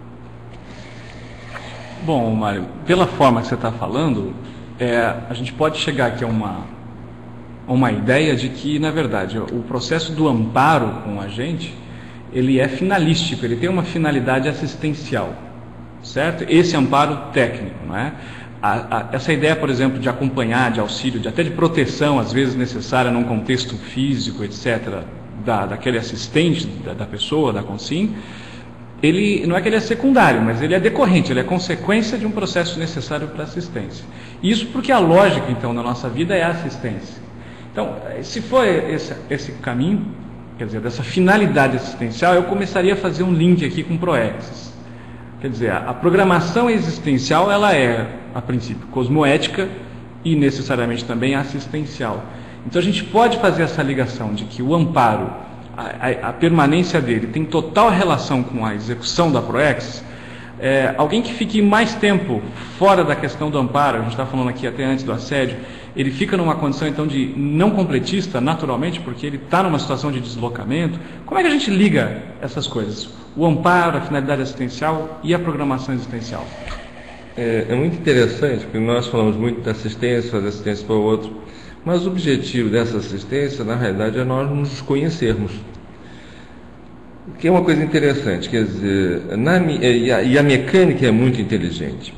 [SPEAKER 1] Bom, Mário, pela forma que você está falando, é, a gente pode chegar aqui a uma, uma ideia de que, na verdade, o processo do amparo com a gente, ele é finalístico, ele tem uma finalidade assistencial, certo? Esse amparo técnico, não é? A, a, essa ideia, por exemplo, de acompanhar, de auxílio, de, até de proteção, às vezes necessária num contexto físico, etcétera, da, daquele assistente, da, da pessoa, da consim, ele não é que ele é secundário, mas ele é decorrente, ele é consequência de um processo necessário para assistência. Isso porque a lógica, então, da nossa vida é a assistência. Então, se for esse, esse caminho, quer dizer, dessa finalidade assistencial, eu começaria a fazer um link aqui com Proexis. Quer dizer, a programação existencial, ela é, a princípio, cosmoética e necessariamente também assistencial. Então a gente pode fazer essa ligação de que o amparo, a, a, a permanência dele, tem total relação com a execução da Proexis. É, alguém que fique mais tempo fora da questão do amparo, a gente está falando aqui até antes do assédio, ele fica numa condição então de não completista, naturalmente, porque ele está numa situação de deslocamento. Como é que a gente liga essas coisas? O amparo, a finalidade assistencial e a programação existencial?
[SPEAKER 2] É, é muito interessante, porque nós falamos muito da assistência, fazer assistência para o outro, mas o objetivo dessa assistência, na realidade, é nós nos conhecermos. Que é uma coisa interessante, quer dizer, na, e, a, e a mecânica é muito inteligente.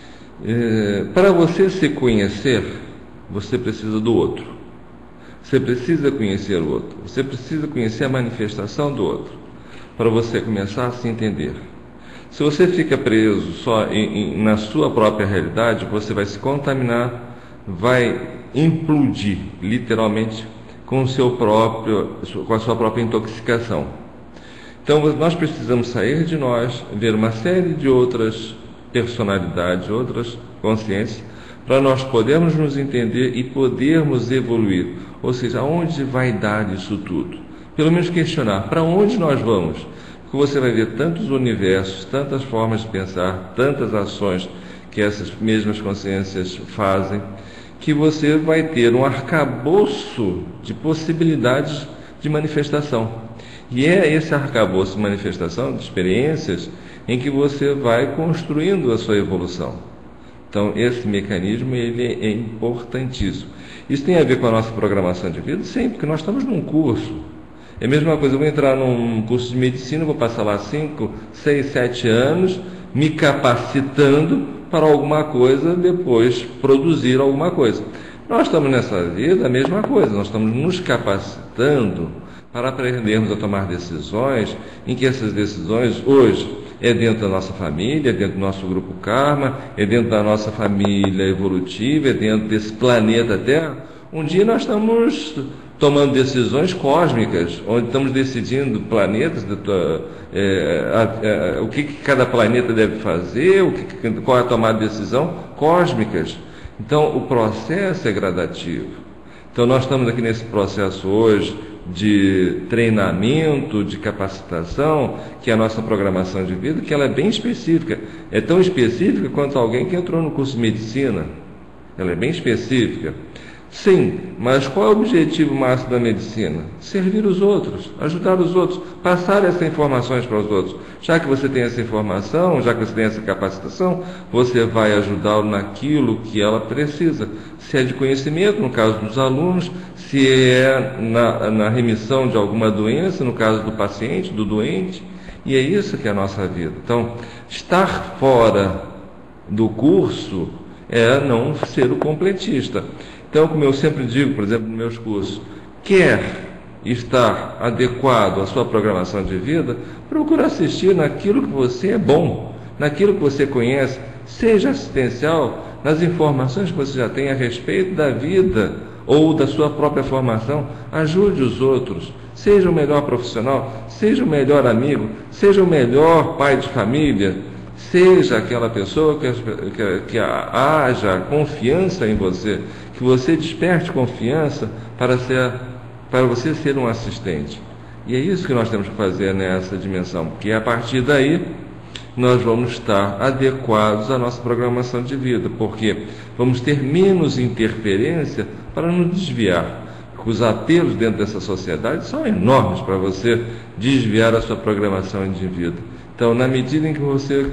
[SPEAKER 2] É, para você se conhecer, você precisa do outro. Você precisa conhecer o outro. Você precisa conhecer a manifestação do outro, para você começar a se entender. Se você fica preso só em, em, na sua própria realidade, você vai se contaminar, vai implodir, literalmente, com, o seu próprio, com a sua própria intoxicação. Então, nós precisamos sair de nós, ver uma série de outras personalidades, outras consciências, para nós podermos nos entender e podermos evoluir. Ou seja, aonde vai dar isso tudo? Pelo menos questionar, para onde nós vamos? Porque você vai ver tantos universos, tantas formas de pensar, tantas ações que essas mesmas consciências fazem, que você vai ter um arcabouço de possibilidades de manifestação. E é esse arcabouço de manifestação, de experiências, em que você vai construindo a sua evolução. Então, esse mecanismo ele é importantíssimo. Isso tem a ver com a nossa programação de vida? Sim, porque nós estamos num curso. É a mesma coisa, eu vou entrar num curso de medicina, vou passar lá cinco, seis, sete anos, me capacitando para alguma coisa, depois produzir alguma coisa. Nós estamos nessa vida a mesma coisa, nós estamos nos capacitando para aprendermos a tomar decisões, em que essas decisões, hoje, é dentro da nossa família, é dentro do nosso grupo karma, é dentro da nossa família evolutiva, é dentro desse planeta Terra. Um dia nós estamos tomando decisões cósmicas, onde estamos decidindo planetas, é, é, o que, que cada planeta deve fazer, o que, qual é a tomada de decisão, cósmicas. Então, o processo é gradativo. Então, nós estamos aqui nesse processo hoje de treinamento, de capacitação, que é a nossa programação de vida, que ela é bem específica. É tão específica quanto alguém que entrou no curso de medicina. Ela é bem específica. Sim, mas qual é o objetivo máximo da medicina? Servir os outros, ajudar os outros, passar essas informações para os outros. Já que você tem essa informação, já que você tem essa capacitação, você vai ajudá-lo naquilo que ela precisa. Se é de conhecimento, no caso dos alunos, se é na, na remissão de alguma doença, no caso do paciente, do doente, e é isso que é a nossa vida. Então, estar fora do curso é não ser o completista. Então, como eu sempre digo, por exemplo, nos meus cursos, quer estar adequado à sua programação de vida, procura assistir naquilo que você é bom, naquilo que você conhece, seja assistencial, nas informações que você já tem a respeito da vida ou da sua própria formação. Ajude os outros, seja o melhor profissional, seja o melhor amigo, seja o melhor pai de família, seja aquela pessoa que, que, que haja confiança em você, que você desperte confiança para, ser, para você ser um assistente. E é isso que nós temos que fazer nessa dimensão, porque a partir daí nós vamos estar adequados à nossa programação de vida, porque vamos ter menos interferência para nos desviar. Os apelos dentro dessa sociedade são enormes para você desviar a sua programação de vida. Então, na medida em que você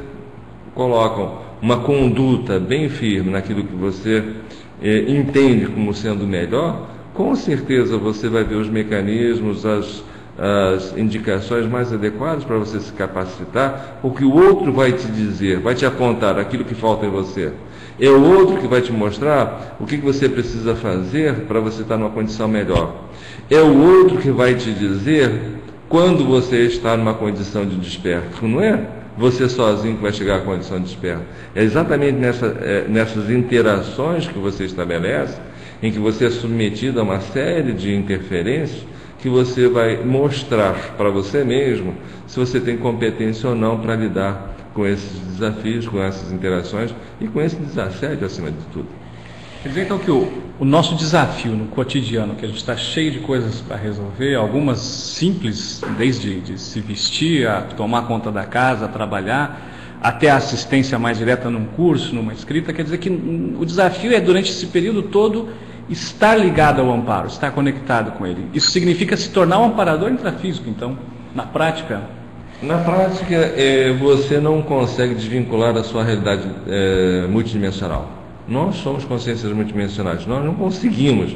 [SPEAKER 2] coloca uma conduta bem firme naquilo que você eh, entende como sendo melhor, com certeza você vai ver os mecanismos, as, as indicações mais adequadas para você se capacitar, porque o outro vai te dizer, vai te apontar aquilo que falta em você. É o outro que vai te mostrar o que você precisa fazer para você estar numa condição melhor. É o outro que vai te dizer quando você está numa condição de desperto. Não é você sozinho que vai chegar à condição de desperto. É exatamente nessa, é, nessas interações que você estabelece, em que você é submetido a uma série de interferências, que você vai mostrar para você mesmo se você tem competência ou não para lidar com esses desafios, com essas interações e com esse desassédio acima de tudo.
[SPEAKER 1] Quer dizer então que o, o nosso desafio no cotidiano, que a gente está cheio de coisas para resolver, algumas simples, desde de se vestir, a tomar conta da casa, a trabalhar, até a assistência mais direta num curso, numa escrita, quer dizer que o desafio é, durante esse período todo, estar ligado ao amparo, estar conectado com ele. Isso significa se tornar um amparador intrafísico, então, na prática.
[SPEAKER 2] Na prática, é, você não consegue desvincular a sua realidade é, multidimensional. Nós somos consciências multidimensionais, nós não conseguimos.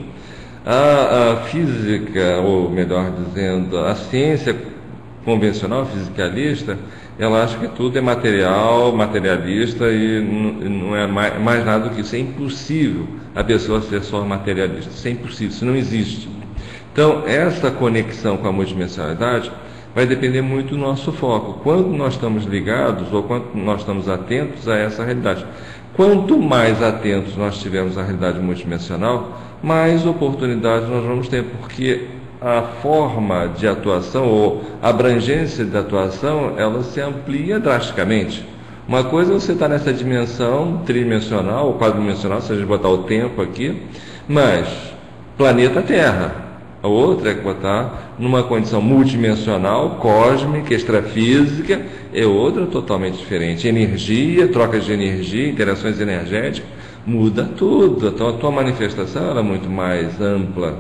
[SPEAKER 2] A, a física, ou melhor dizendo, a ciência convencional, fisicalista, ela acha que tudo é material, materialista e não, não é mais, mais nada do que isso. É impossível a pessoa ser só materialista, isso é impossível, isso não existe. Então, essa conexão com a multidimensionalidade vai depender muito do nosso foco, quanto nós estamos ligados ou quanto nós estamos atentos a essa realidade. Quanto mais atentos nós tivermos à realidade multidimensional, mais oportunidades nós vamos ter, porque a forma de atuação ou a abrangência de atuação, ela se amplia drasticamente. Uma coisa é você estar nessa dimensão tridimensional ou quadridimensional, se a gente botar o tempo aqui, mas planeta Terra. A outra é que botar numa condição multidimensional, cósmica, extrafísica, é outra totalmente diferente. Energia, troca de energia, interações energéticas, muda tudo. Então a tua manifestação ela é muito mais ampla.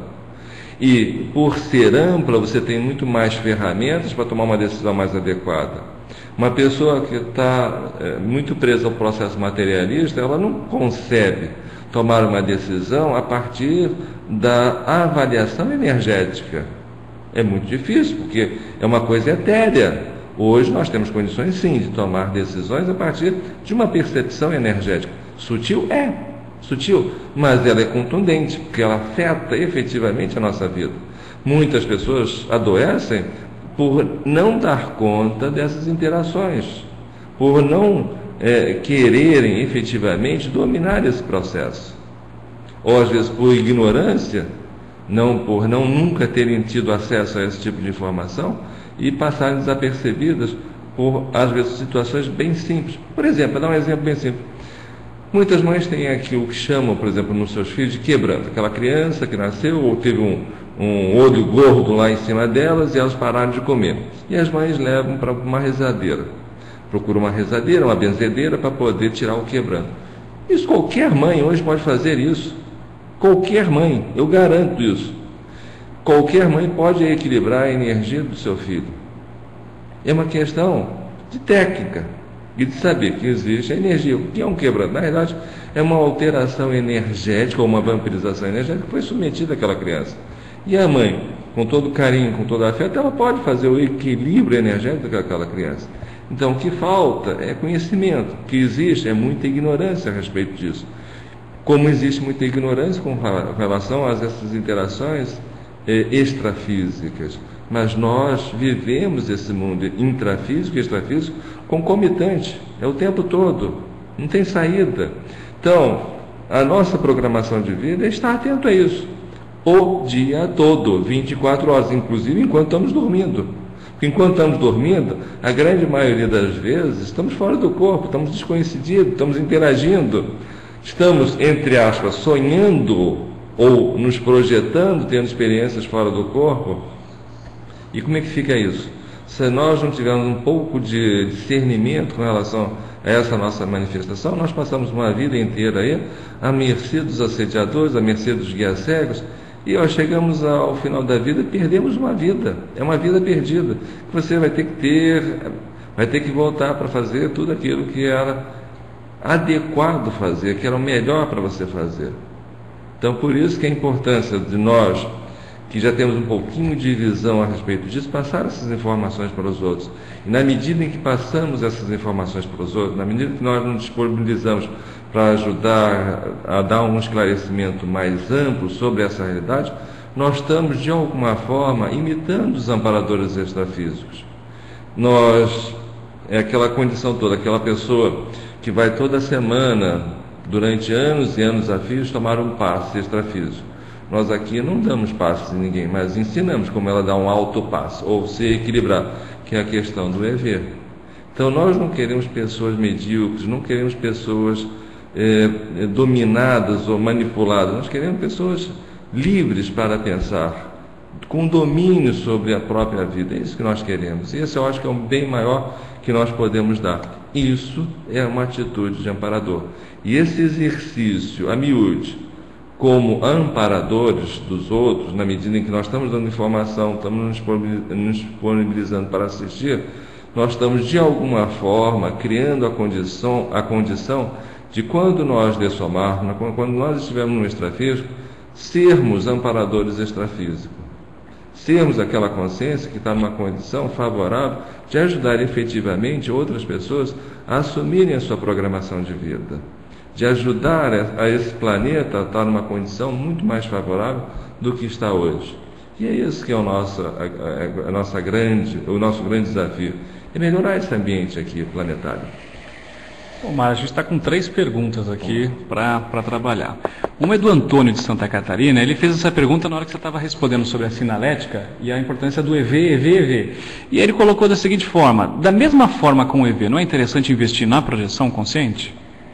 [SPEAKER 2] E por ser ampla, você tem muito mais ferramentas para tomar uma decisão mais adequada. Uma pessoa que está é, muito presa ao processo materialista, ela não concebe tomar uma decisão a partir da avaliação energética. É muito difícil, porque é uma coisa etérea. Hoje nós temos condições, sim, de tomar decisões a partir de uma percepção energética. Sutil? É, sutil, mas ela é contundente, porque ela afeta efetivamente a nossa vida. Muitas pessoas adoecem por não dar conta dessas interações, por não É, quererem efetivamente dominar esse processo, ou às vezes por ignorância, não por não nunca terem tido acesso a esse tipo de informação e passarem desapercebidas por às vezes situações bem simples. Por exemplo, vou dar um exemplo bem simples. Muitas mães têm aqui o que chamam, por exemplo, nos seus filhos de quebranto, aquela criança que nasceu ou teve um, um olho gordo lá em cima delas e elas pararam de comer, e as mães levam para uma rezadeira. Procura uma rezadeira, uma benzedeira para poder tirar o quebranto. Isso qualquer mãe hoje pode fazer isso. Qualquer mãe, eu garanto isso, qualquer mãe pode equilibrar a energia do seu filho. É uma questão de técnica e de saber que existe a energia. O que é um quebranto? Na verdade, é uma alteração energética, ou uma vampirização energética que foi submetida àquela criança. E a mãe, com todo carinho, com todo afeto, ela pode fazer o equilíbrio energético daquela criança. Então, o que falta é conhecimento. O que existe é muita ignorância a respeito disso. Como existe muita ignorância com relação a essas interações eh, extrafísicas. Mas nós vivemos esse mundo intrafísico e extrafísico concomitante. É o tempo todo. Não tem saída. Então, a nossa programação de vida é estar atento a isso. O dia todo, vinte e quatro horas, inclusive enquanto estamos dormindo. Porque enquanto estamos dormindo, a grande maioria das vezes, estamos fora do corpo, estamos desconhecidos, estamos interagindo, estamos, entre aspas, sonhando ou nos projetando, tendo experiências fora do corpo. E como é que fica isso? Se nós não tivermos um pouco de discernimento com relação a essa nossa manifestação, nós passamos uma vida inteira aí à mercê dos assediadores, à mercê dos guias cegos, e nós chegamos ao final da vida e perdemos uma vida. É uma vida perdida. Você vai ter que ter, vai ter que voltar para fazer tudo aquilo que era adequado fazer, que era o melhor para você fazer. Então, por isso que a importância de nós, que já temos um pouquinho de visão a respeito disso, passar essas informações para os outros. E na medida em que passamos essas informações para os outros, na medida que nós nos disponibilizamos para ajudar a dar um esclarecimento mais amplo sobre essa realidade, nós estamos, de alguma forma, imitando os amparadores extrafísicos. Nós, é aquela condição toda, aquela pessoa que vai toda semana, durante anos e anos a fio, tomar um passe extrafísico. Nós aqui não damos passos em ninguém, mas ensinamos como ela dá um autopasso, ou se equilibrar, que é a questão do E V. Então, nós não queremos pessoas medíocres, não queremos pessoas é, dominadas ou manipuladas, nós queremos pessoas livres para pensar, com domínio sobre a própria vida. É isso que nós queremos. E esse eu acho que é um bem maior que nós podemos dar. Isso é uma atitude de amparador. E esse exercício, a miúde, como amparadores dos outros, na medida em que nós estamos dando informação, estamos nos disponibilizando para assistir, nós estamos, de alguma forma, criando a condição, a condição de, quando nós dessomarmos, quando nós estivermos no extrafísico, sermos amparadores extrafísicos. Sermos aquela consciência que está numa condição favorável de ajudar efetivamente outras pessoas a assumirem a sua programação de vida, de ajudar a esse planeta a estar numa condição muito mais favorável do que está hoje. E é isso que é o nosso, a, a nossa grande, o nosso grande desafio, é melhorar esse ambiente aqui planetário.
[SPEAKER 1] Bom, Mário, a gente está com três perguntas aqui para trabalhar. Uma é do Antônio de Santa Catarina. Ele fez essa pergunta na hora que você estava respondendo sobre a sinalética e a importância do E V, E V, E V. E ele colocou da seguinte forma: da mesma forma com o E V, não é interessante investir na projeção consciente?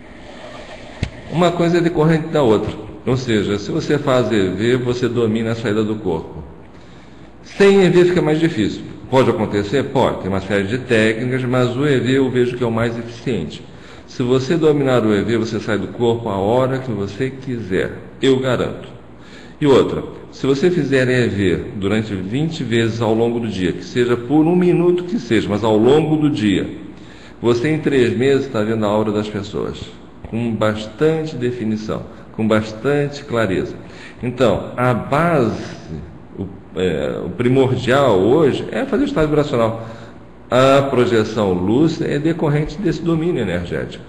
[SPEAKER 2] Uma coisa é decorrente da outra. Ou seja, se você faz E V, você domina a saída do corpo. Sem E V fica mais difícil. Pode acontecer? Pode. Tem uma série de técnicas, mas o E V eu vejo que é o mais eficiente. Se você dominar o E V, você sai do corpo a hora que você quiser. Eu garanto. E outra, se você fizer E V durante vinte vezes ao longo do dia, que seja por um minuto que seja, mas ao longo do dia, você em três meses está vendo a aura das pessoas, com bastante definição, com bastante clareza. Então, a base, o, é, o primordial hoje é fazer o estado vibracional. A projeção lúcida é decorrente desse domínio energético.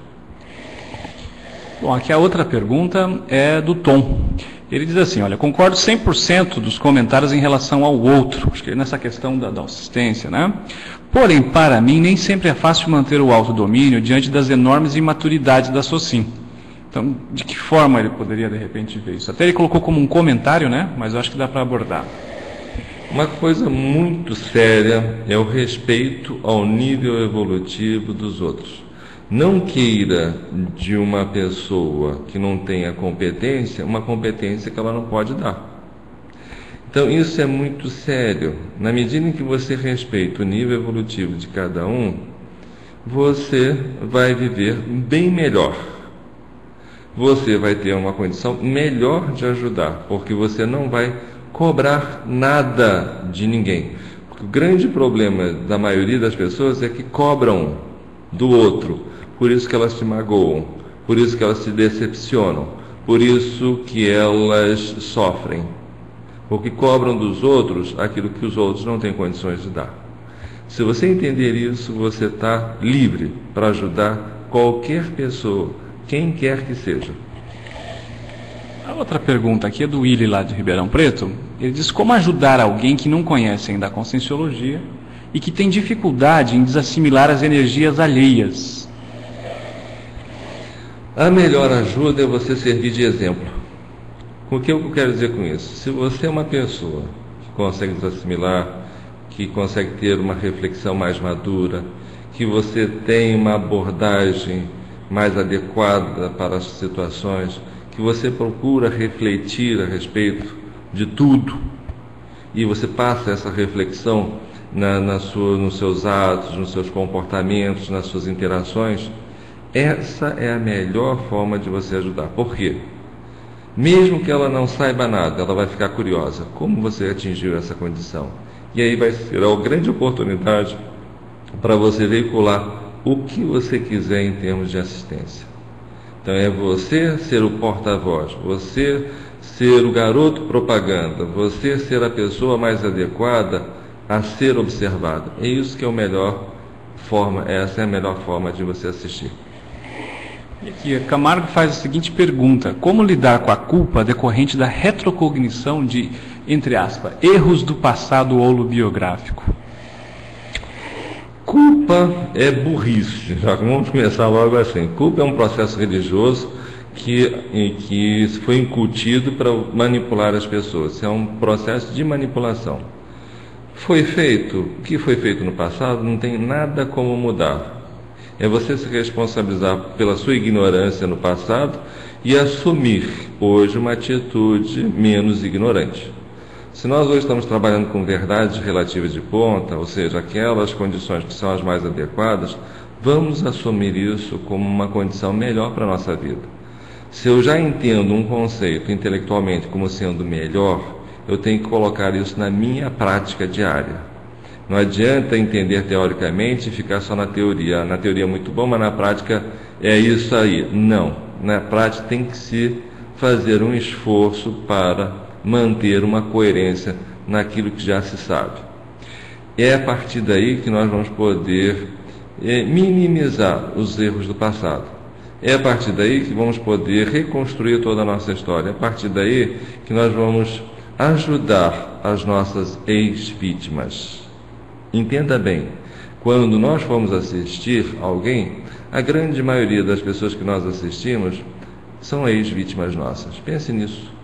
[SPEAKER 1] Bom, aqui a outra pergunta é do Tom. Ele diz assim: olha, concordo cem por cento dos comentários em relação ao outro, acho que nessa questão da, da assistência, né? Porém, para mim, nem sempre é fácil manter o autodomínio diante das enormes imaturidades da SOCIM. Então, de que forma ele poderia, de repente, ver isso? Até ele colocou como um comentário, né? Mas eu acho que dá para abordar.
[SPEAKER 2] Uma coisa muito séria é o respeito ao nível evolutivo dos outros. Não queira de uma pessoa que não tenha competência, uma competência que ela não pode dar. Então, isso é muito sério. Na medida em que você respeita o nível evolutivo de cada um, você vai viver bem melhor. você vai ter uma condição melhor de ajudar, porque você não vai cobrar nada de ninguém. O grande problema da maioria das pessoas é que cobram do outro, por isso que elas se magoam, por isso que elas se decepcionam, por isso que elas sofrem, porque cobram dos outros aquilo que os outros não têm condições de dar. Se você entender isso, você está livre para ajudar qualquer pessoa, quem quer que seja.
[SPEAKER 1] A outra pergunta aqui é do Willy, lá de Ribeirão Preto. Ele diz: como ajudar alguém que não conhece ainda a Conscienciologia e que tem dificuldade em desassimilar as energias alheias?
[SPEAKER 2] A melhor ajuda é você servir de exemplo. O que eu quero dizer com isso? Se você é uma pessoa que consegue desassimilar, que consegue ter uma reflexão mais madura, que você tem uma abordagem mais adequada para as situações, que você procura refletir a respeito de tudo, e você passa essa reflexão na, na sua, nos seus atos, nos seus comportamentos, nas suas interações, essa é a melhor forma de você ajudar. Por quê? Mesmo que ela não saiba nada, ela vai ficar curiosa. Como você atingiu essa condição? E aí vai ser a grande oportunidade para você veicular o que você quiser em termos de assistência. Então é você ser o porta-voz, você ser o garoto propaganda, você ser a pessoa mais adequada a ser observada. É isso que é a melhor forma, essa é a melhor forma de você assistir.
[SPEAKER 1] E aqui, Camargo faz a seguinte pergunta: como lidar com a culpa decorrente da retrocognição de, entre aspas, erros do passado holobiográfico?
[SPEAKER 2] Culpa é burrice, já vamos começar logo assim. Culpa é um processo religioso que, que foi incutido para manipular as pessoas. É um processo de manipulação. Foi feito, o que foi feito no passado não tem nada como mudar. É você se responsabilizar pela sua ignorância no passado e assumir hoje uma atitude menos ignorante. Se nós hoje estamos trabalhando com verdades relativas de ponta, ou seja, aquelas condições que são as mais adequadas, vamos assumir isso como uma condição melhor para a nossa vida. Se eu já entendo um conceito intelectualmente como sendo melhor, eu tenho que colocar isso na minha prática diária. Não adianta entender teoricamente e ficar só na teoria. Na teoria é muito bom, mas na prática é isso aí. Não. Na prática tem que se fazer um esforço para manter uma coerência naquilo que já se sabe. É a partir daí que nós vamos poder é, minimizar os erros do passado. É a partir daí que vamos poder reconstruir toda a nossa história. É a partir daí que nós vamos ajudar as nossas ex-vítimas. Entenda bem, quando nós formos assistir alguém, a grande maioria das pessoas que nós assistimos são ex-vítimas nossas. Pense nisso.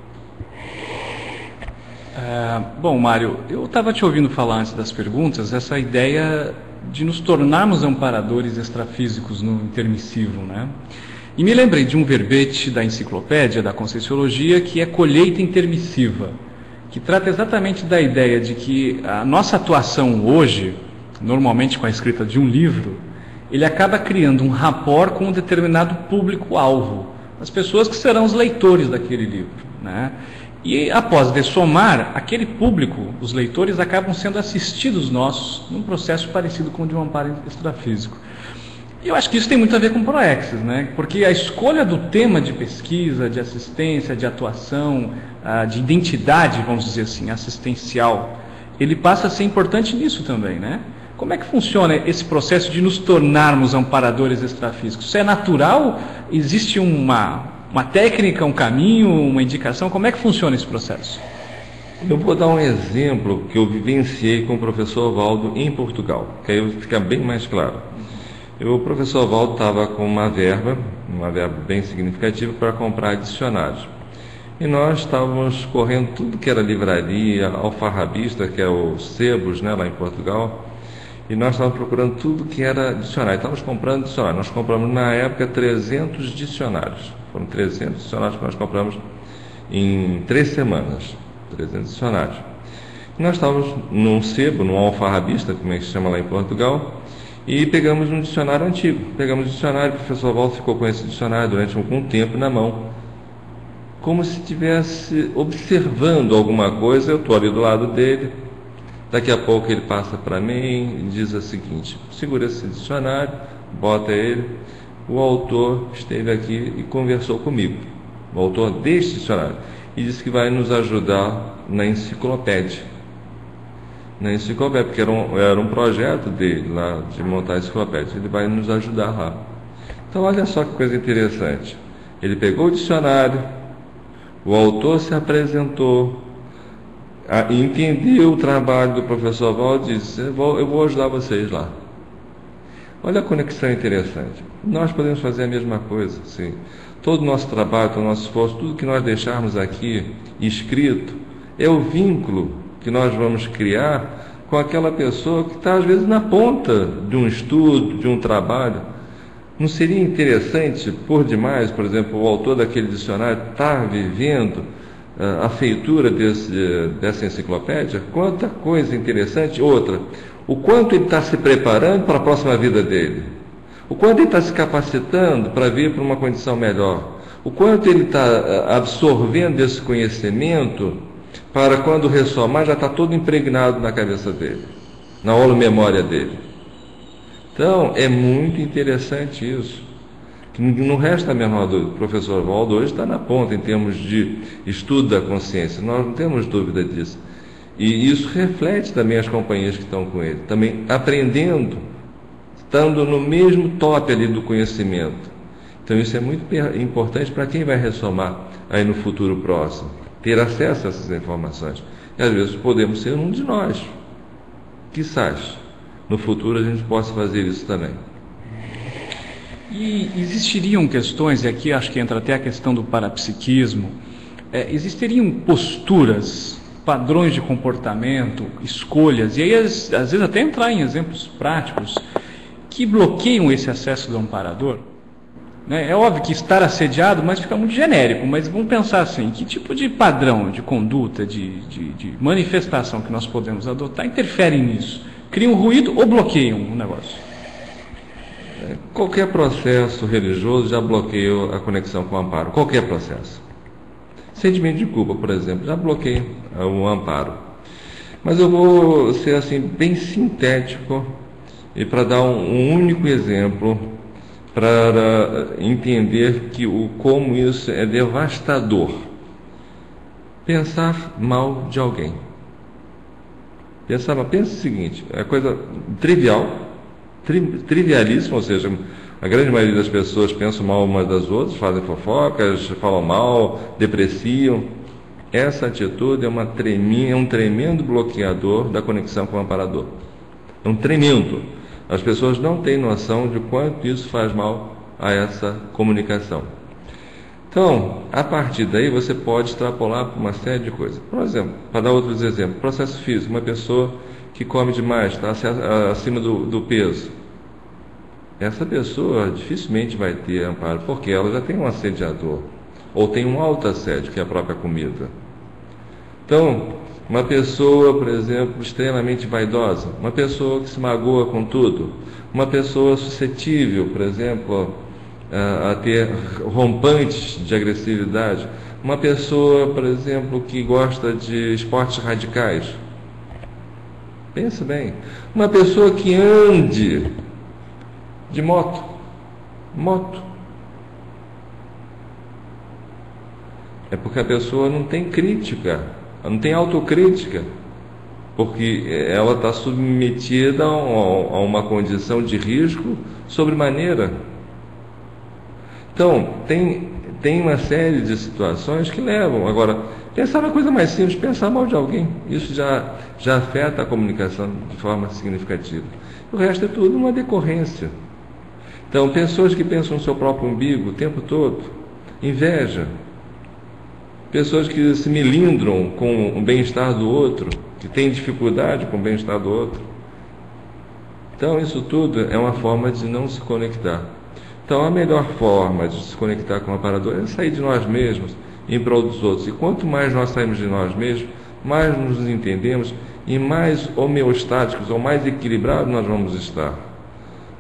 [SPEAKER 1] É, bom, Mário, eu estava te ouvindo falar antes das perguntas, essa ideia de nos tornarmos amparadores extrafísicos no intermissivo, né? E me lembrei de um verbete da enciclopédia da Conscienciologia, que é colheita intermissiva, que trata exatamente da ideia de que a nossa atuação hoje, normalmente com a escrita de um livro, ele acaba criando um rapport com um determinado público-alvo, as pessoas que serão os leitores daquele livro, né? E após dessomar, aquele público, os leitores, acabam sendo assistidos nossos num processo parecido com o de um amparo extrafísico. E eu acho que isso tem muito a ver com Proexis, né? Porque a escolha do tema de pesquisa, de assistência, de atuação, de identidade, vamos dizer assim, assistencial, ele passa a ser importante nisso também, né? Como é que funciona esse processo de nos tornarmos amparadores extrafísicos? Isso é natural? Existe uma... uma técnica, um caminho, uma indicação? Como é que funciona esse processo?
[SPEAKER 2] Eu vou dar um exemplo que eu vivenciei com o professor Valdo em Portugal, que aí fica bem mais claro. Eu, o professor Valdo estava com uma verba, uma verba bem significativa para comprar dicionários. E nós estávamos correndo tudo que era livraria, alfarrabista, que é o Sebos, né, lá em Portugal, e nós estávamos procurando tudo que era dicionário. Estávamos comprando dicionário. Nós compramos, na época, trezentos dicionários. Foram trezentos dicionários que nós compramos em três semanas. trezentos dicionários. E nós estávamos num sebo, num alfarrabista, como é que se chama lá em Portugal, E pegamos um dicionário antigo. Pegamos o dicionário, o professor Waldo ficou com esse dicionário durante algum tempo na mão, como se estivesse observando alguma coisa. Eu estou ali do lado dele. Daqui a pouco ele passa para mim e diz o seguinte: segura esse dicionário, bota ele. O autor esteve aqui e conversou comigo, o autor deste dicionário, e disse que vai nos ajudar na enciclopédia. Na enciclopédia, porque era um, era um projeto dele lá, de montar a enciclopédia. Ele vai nos ajudar lá. Então, olha só que coisa interessante. Ele pegou o dicionário, o autor se apresentou, a, entendeu o trabalho do professor Waldo e disse: eu vou, eu vou ajudar vocês lá. Olha a conexão interessante. Nós podemos fazer a mesma coisa, sim. Todo o nosso trabalho, todo o nosso esforço, tudo que nós deixarmos aqui escrito, é o vínculo que nós vamos criar com aquela pessoa que está, às vezes, na ponta de um estudo, de um trabalho. Não seria interessante, por demais, por exemplo, o autor daquele dicionário estar vivendo uh, a feitura desse, dessa enciclopédia? Quanta coisa interessante. Outra, o quanto ele está se preparando para a próxima vida dele. O quanto ele está se capacitando para vir para uma condição melhor. O quanto ele está absorvendo esse conhecimento para, quando ressomar, já está todo impregnado na cabeça dele, na holomemória dele. Então, é muito interessante isso. Não resta a menor dúvida. O professor Waldo hoje está na ponta em termos de estudo da consciência. Nós não temos dúvida disso. E isso reflete também as companhias que estão com ele. Também aprendendo, estando no mesmo top ali do conhecimento. Então, isso é muito importante para quem vai ressomar aí no futuro próximo. Ter acesso a essas informações. E às vezes podemos ser um de nós. Quizás no futuro a gente possa fazer isso também.
[SPEAKER 1] E existiriam questões, e aqui acho que entra até a questão do parapsiquismo, é, existiriam posturas, padrões de comportamento, escolhas, e aí às, às vezes até entrar em exemplos práticos, que bloqueiam esse acesso do amparador? Né? É óbvio que estar assediado, mas fica muito genérico, mas vamos pensar assim, que tipo de padrão, de conduta, de, de, de manifestação que nós podemos adotar interferem nisso? Criam ruído ou bloqueiam o negócio?
[SPEAKER 2] Qualquer processo religioso já bloqueia a conexão com o amparo. Qualquer processo. Sentimento de culpa, por exemplo, já bloqueia o amparo. Mas eu vou ser assim bem sintético e para dar um, um único exemplo para entender que o, como isso é devastador. Pensar mal de alguém. Pensar, pensa o seguinte, é coisa trivial, tri, trivialíssima, ou seja, a grande maioria das pessoas pensam mal umas das outras, fazem fofocas, falam mal, depreciam. Essa atitude é, uma tremi, é um tremendo bloqueador da conexão com o amparador. É um tremendo. As pessoas não têm noção de quanto isso faz mal a essa comunicação. Então, a partir daí você pode extrapolar para uma série de coisas. Por exemplo, para dar outros exemplos, processo físico, uma pessoa que come demais, está acima do, do peso. Essa pessoa dificilmente vai ter amparo, porque ela já tem um assediador, ou tem um autoassédio, que é a própria comida. Então, uma pessoa, por exemplo, extremamente vaidosa, uma pessoa que se magoa com tudo, uma pessoa suscetível, por exemplo, a, a ter rompantes de agressividade, uma pessoa, por exemplo, que gosta de esportes radicais. Pensa bem, uma pessoa que ande de moto, moto. É porque a pessoa não tem crítica, não tem autocrítica, porque ela está submetida a, a uma condição de risco sobremaneira. Então, tem, tem uma série de situações que levam. Agora, pensar na coisa mais simples, pensar mal de alguém, isso já, já afeta a comunicação de forma significativa. O resto é tudo uma decorrência. Então, pessoas que pensam no seu próprio umbigo o tempo todo, inveja, pessoas que se melindram com o bem-estar do outro, que têm dificuldade com o bem-estar do outro. Então, isso tudo é uma forma de não se conectar. Então, a melhor forma de se conectar com o amparador é sair de nós mesmos em prol dos outros. E quanto mais nós saímos de nós mesmos, mais nos entendemos e mais homeostáticos ou mais equilibrados nós vamos estar.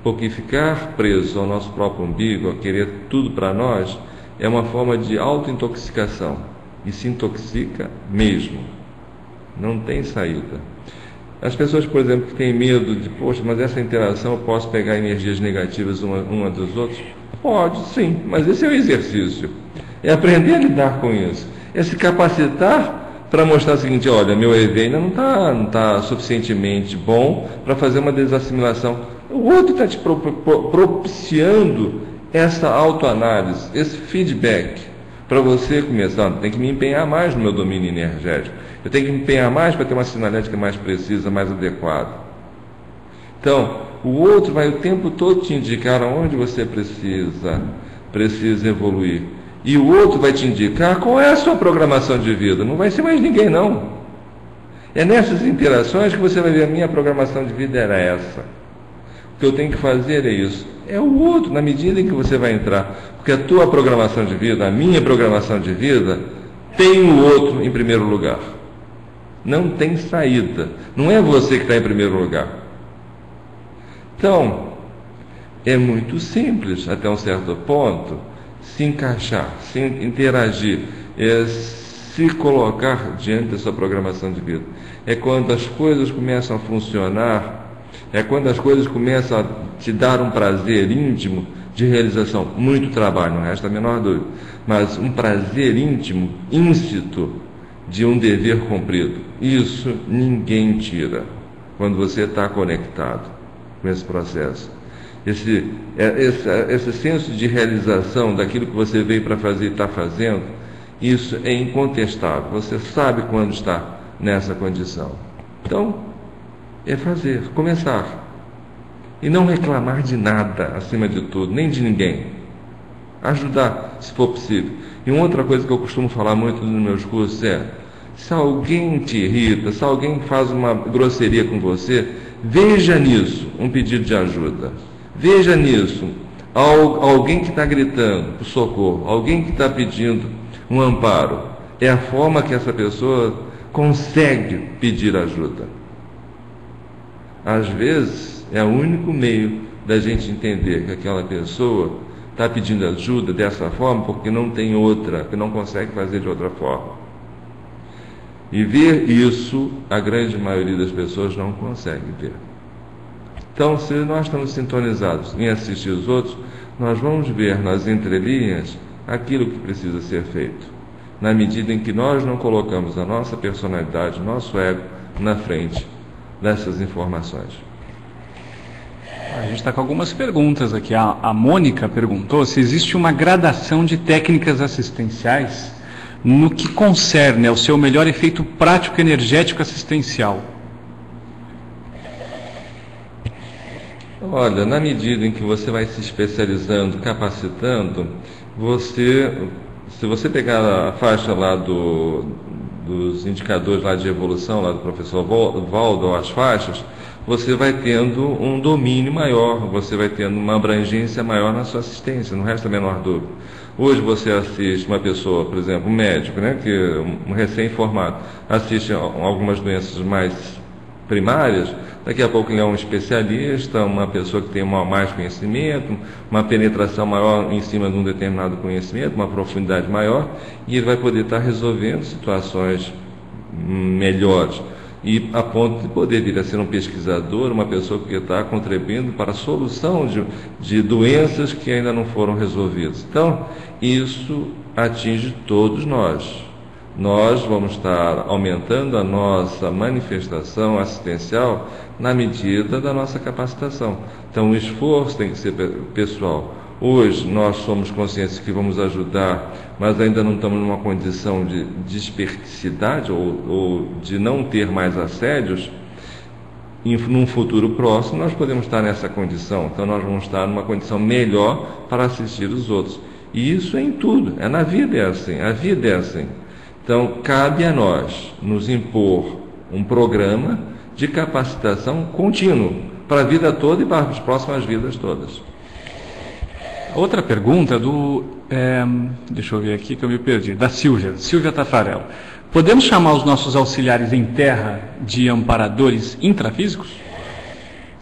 [SPEAKER 2] Porque ficar preso ao nosso próprio umbigo, a querer tudo para nós, é uma forma de auto-intoxicação. E se intoxica mesmo. Não tem saída. As pessoas, por exemplo, que têm medo de, poxa, mas essa interação eu posso pegar energias negativas uma, uma dos outros? Pode, sim, mas esse é o exercício. É aprender a lidar com isso. É se capacitar para mostrar o seguinte: olha, meu E V ainda não está não tá suficientemente bom para fazer uma desassimilação. O outro está te propiciando essa autoanálise, esse feedback, para você começar. Tem que me empenhar mais no meu domínio energético. Eu tenho que me empenhar mais para ter uma sinalética mais precisa, mais adequada. Então, o outro vai o tempo todo te indicar aonde você precisa, precisa evoluir. E o outro vai te indicar qual é a sua programação de vida. Não vai ser mais ninguém, não. É nessas interações que você vai ver: a minha programação de vida era essa. O que eu tenho que fazer é isso. É o outro, na medida em que você vai entrar. Porque a tua programação de vida, a minha programação de vida, tem o outro em primeiro lugar. Não tem saída. Não é você que está em primeiro lugar. Então, é muito simples, até um certo ponto, se encaixar, se interagir, é se colocar diante da sua programação de vida. É quando as coisas começam a funcionar, é quando as coisas começam a te dar um prazer íntimo de realização. Muito trabalho, não resta a menor dúvida, mas um prazer íntimo, íncito, de um dever cumprido. Isso ninguém tira quando você está conectado com esse processo. Esse, esse, esse senso de realização daquilo que você veio para fazer e está fazendo, isso é incontestável. Você sabe quando está nessa condição. Então, é fazer, começar. E não reclamar de nada, acima de tudo, nem de ninguém. Ajudar, se for possível. E uma outra coisa que eu costumo falar muito nos meus cursos é: se alguém te irrita, se alguém faz uma grosseria com você, veja nisso um pedido de ajuda. Veja nisso alguém que está gritando por socorro, alguém que está pedindo um amparo. É a forma que essa pessoa consegue pedir ajuda. Às vezes, é o único meio da gente entender que aquela pessoa está pedindo ajuda dessa forma porque não tem outra, que não consegue fazer de outra forma. E ver isso, a grande maioria das pessoas não consegue ver. Então, se nós estamos sintonizados em assistir os outros, nós vamos ver nas entrelinhas aquilo que precisa ser feito, na medida em que nós não colocamos a nossa personalidade, nosso ego, na frente dessas informações.
[SPEAKER 1] A gente está com algumas perguntas aqui. A, a Mônica perguntou se existe uma gradação de técnicas assistenciais no que concerne ao seu melhor efeito prático energético assistencial.
[SPEAKER 2] Olha, na medida em que você vai se especializando, capacitando, você, se você pegar a faixa lá do, dos indicadores lá de evolução, lá do professor Valdo, as faixas, você vai tendo um domínio maior, você vai tendo uma abrangência maior na sua assistência, não resta a menor dúvida. Hoje você assiste uma pessoa, por exemplo, um médico, né, que um recém-formado, assiste a algumas doenças mais primárias, daqui a pouco ele é um especialista, uma pessoa que tem mais conhecimento, uma penetração maior em cima de um determinado conhecimento, uma profundidade maior, e ele vai poder estar resolvendo situações melhores. E a ponto de poder vir a ser um pesquisador, uma pessoa que está contribuindo para a solução de, de doenças que ainda não foram resolvidas. Então, isso atinge todos nós. Nós vamos estar aumentando a nossa manifestação assistencial na medida da nossa capacitação. Então, o esforço tem que ser pessoal. Hoje, nós somos conscientes que vamos ajudar, mas ainda não estamos numa condição de desperticidade ou, ou de não ter mais assédios. Em num futuro próximo, nós podemos estar nessa condição. Então, nós vamos estar numa condição melhor para assistir os outros. E isso é em tudo. É na vida é assim. A vida é assim. Então, cabe a nós nos impor um programa de capacitação contínuo para a vida toda e para as próximas vidas todas.
[SPEAKER 1] Outra pergunta do, é, deixa eu ver aqui que eu me perdi, da Silvia, Silvia Tafarel. Podemos chamar os nossos auxiliares em terra de amparadores intrafísicos?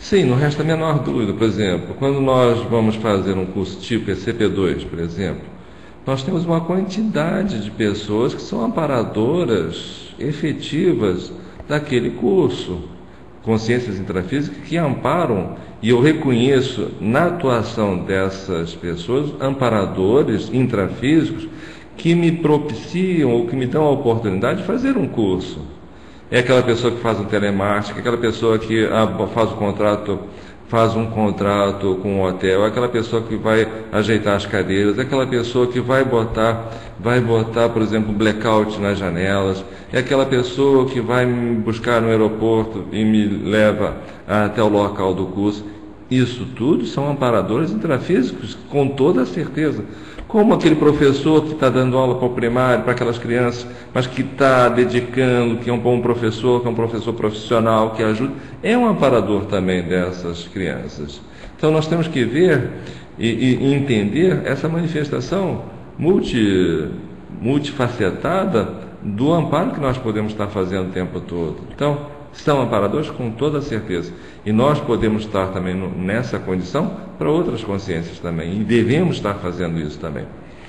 [SPEAKER 2] Sim, não resta a menor dúvida. Por exemplo, quando nós vamos fazer um curso tipo E C P dois, por exemplo, nós temos uma quantidade de pessoas que são amparadoras efetivas daquele curso, consciências intrafísicas, que amparam, e eu reconheço na atuação dessas pessoas amparadores intrafísicos que me propiciam ou que me dão a oportunidade de fazer um curso. É aquela pessoa que faz um telemarketing, aquela pessoa que faz o contrato, faz um contrato com um hotel, é aquela pessoa que vai ajeitar as cadeiras, é aquela pessoa que vai botar, vai botar, por exemplo, blackout nas janelas, é aquela pessoa que vai me buscar no aeroporto e me leva até o local do curso. Isso tudo são amparadores intrafísicos, com toda a certeza. Como aquele professor que está dando aula para o primário, para aquelas crianças, mas que está dedicando, que é um bom professor, que é um professor profissional, que ajuda, é um amparador também dessas crianças. Então nós temos que ver e, e entender essa manifestação multi, multifacetada do amparo que nós podemos estar fazendo o tempo todo. Então, são amparadores com toda certeza. E nós podemos estar também no, nessa condição para outras consciências também. E devemos estar fazendo isso também.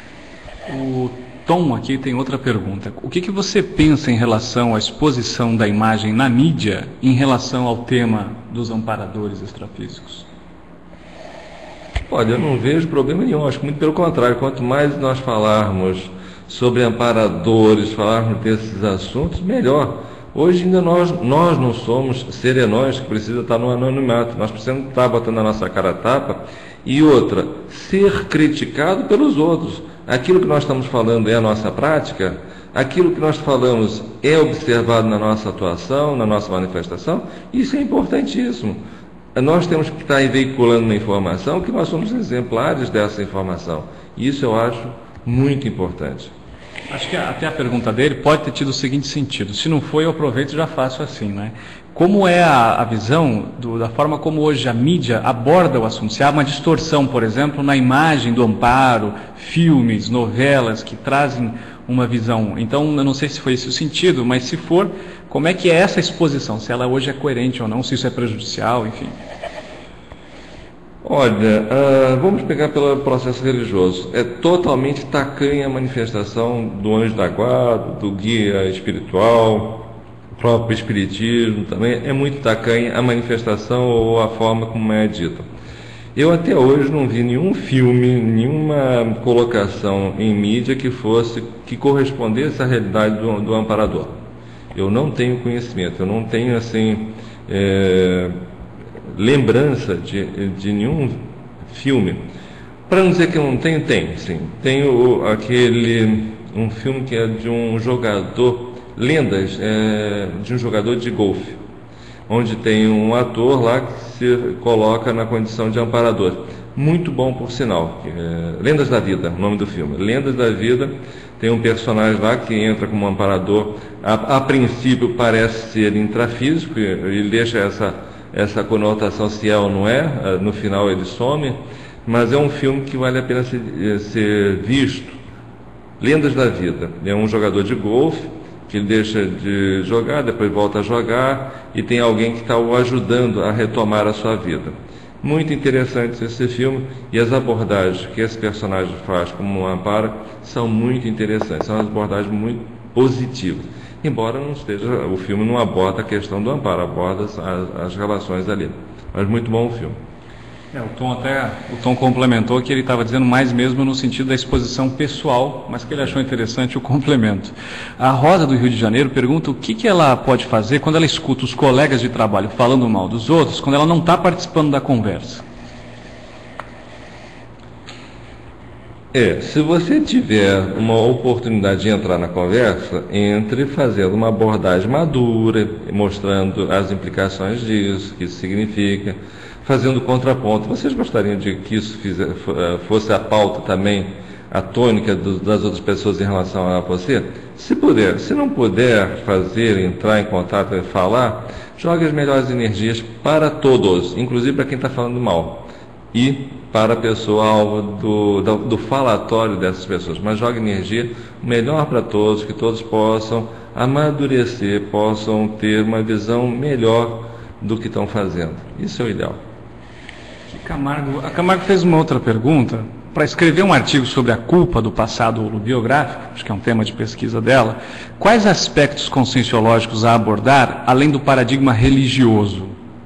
[SPEAKER 1] O Tom aqui tem outra pergunta. O que, que você pensa em relação à exposição da imagem na mídia em relação ao tema dos amparadores extrafísicos?
[SPEAKER 2] Olha, eu não vejo problema nenhum. Acho que muito pelo contrário. Quanto mais nós falarmos sobre amparadores, falarmos desses assuntos, melhor. Hoje ainda nós, nós não somos serenões que precisam estar no anonimato. Nós precisamos estar botando a nossa cara a tapa. E outra, ser criticado pelos outros. Aquilo que nós estamos falando é a nossa prática, aquilo que nós falamos é observado na nossa atuação, na nossa manifestação. Isso é importantíssimo. Nós temos que estar veiculando uma informação que nós somos exemplares dessa informação. Isso eu acho muito importante.
[SPEAKER 1] Acho que até a pergunta dele pode ter tido o seguinte sentido. Se não foi, eu aproveito e já faço assim, né? Como é a, a visão do, da forma como hoje a mídia aborda o assunto? Se há uma distorção, por exemplo, na imagem do amparo, filmes, novelas que trazem uma visão. Então, eu não sei se foi esse o sentido, mas se for, como é que é essa exposição? Se ela hoje é coerente ou não, se isso é prejudicial, enfim.
[SPEAKER 2] Olha, uh, vamos pegar pelo processo religioso. É totalmente tacanha a manifestação do anjo da guarda, do guia espiritual, o próprio espiritismo também. É muito tacanha a manifestação ou a forma como é dita. Eu até hoje não vi nenhum filme, nenhuma colocação em mídia que fosse, que correspondesse à realidade do, do amparador. Eu não tenho conhecimento, eu não tenho assim... É, lembrança de, de nenhum filme. Para não dizer que eu não tenho, tem, sim. Tem o, aquele, um filme que é de um jogador, lendas, é, de um jogador de golfe, onde tem um ator lá que se coloca na condição de amparador. Muito bom, por sinal. É, Lendas da Vida, o nome do filme. Lendas da Vida, tem um personagem lá que entra como amparador. A, a princípio parece ser intrafísico, ele deixa essa essa conotação se é ou não é, no final ele some, mas é um filme que vale a pena ser, ser visto. Lendas da Vida, é um jogador de golfe que ele deixa de jogar, depois volta a jogar e tem alguém que está o ajudando a retomar a sua vida. Muito interessante esse filme e as abordagens que esse personagem faz como um amparo são muito interessantes, são abordagens muito positivas. Embora não esteja, o filme não aborda a questão do amparo, aborda as, as relações ali. Mas muito bom o filme.
[SPEAKER 1] É, o Tom até, o Tom complementou que ele estava dizendo mais mesmo no sentido da exposição pessoal, mas que ele achou interessante o complemento. A Rosa do Rio de Janeiro pergunta o que, que ela pode fazer quando ela escuta os colegas de trabalho falando mal dos outros, quando ela não está participando da conversa.
[SPEAKER 2] É, se você tiver uma oportunidade de entrar na conversa, entre fazendo uma abordagem madura, mostrando as implicações disso, o que isso significa, fazendo contraponto. Vocês gostariam de que isso fizer, fosse a pauta também, a tônica do, das outras pessoas em relação a você? Se puder, se não puder fazer, entrar em contato e falar, jogue as melhores energias para todos, inclusive para quem está falando mal. E para a pessoa alvo do, do, do falatório dessas pessoas, mas joga energia melhor para todos, que todos possam amadurecer, possam ter uma visão melhor do que estão fazendo. Isso é o ideal.
[SPEAKER 1] Camargo, a Camargo fez uma outra pergunta. Para escrever um artigo sobre a culpa do passado holobiográfico, acho que é um tema de pesquisa dela, quais aspectos conscienciológicos a abordar, além do paradigma religioso?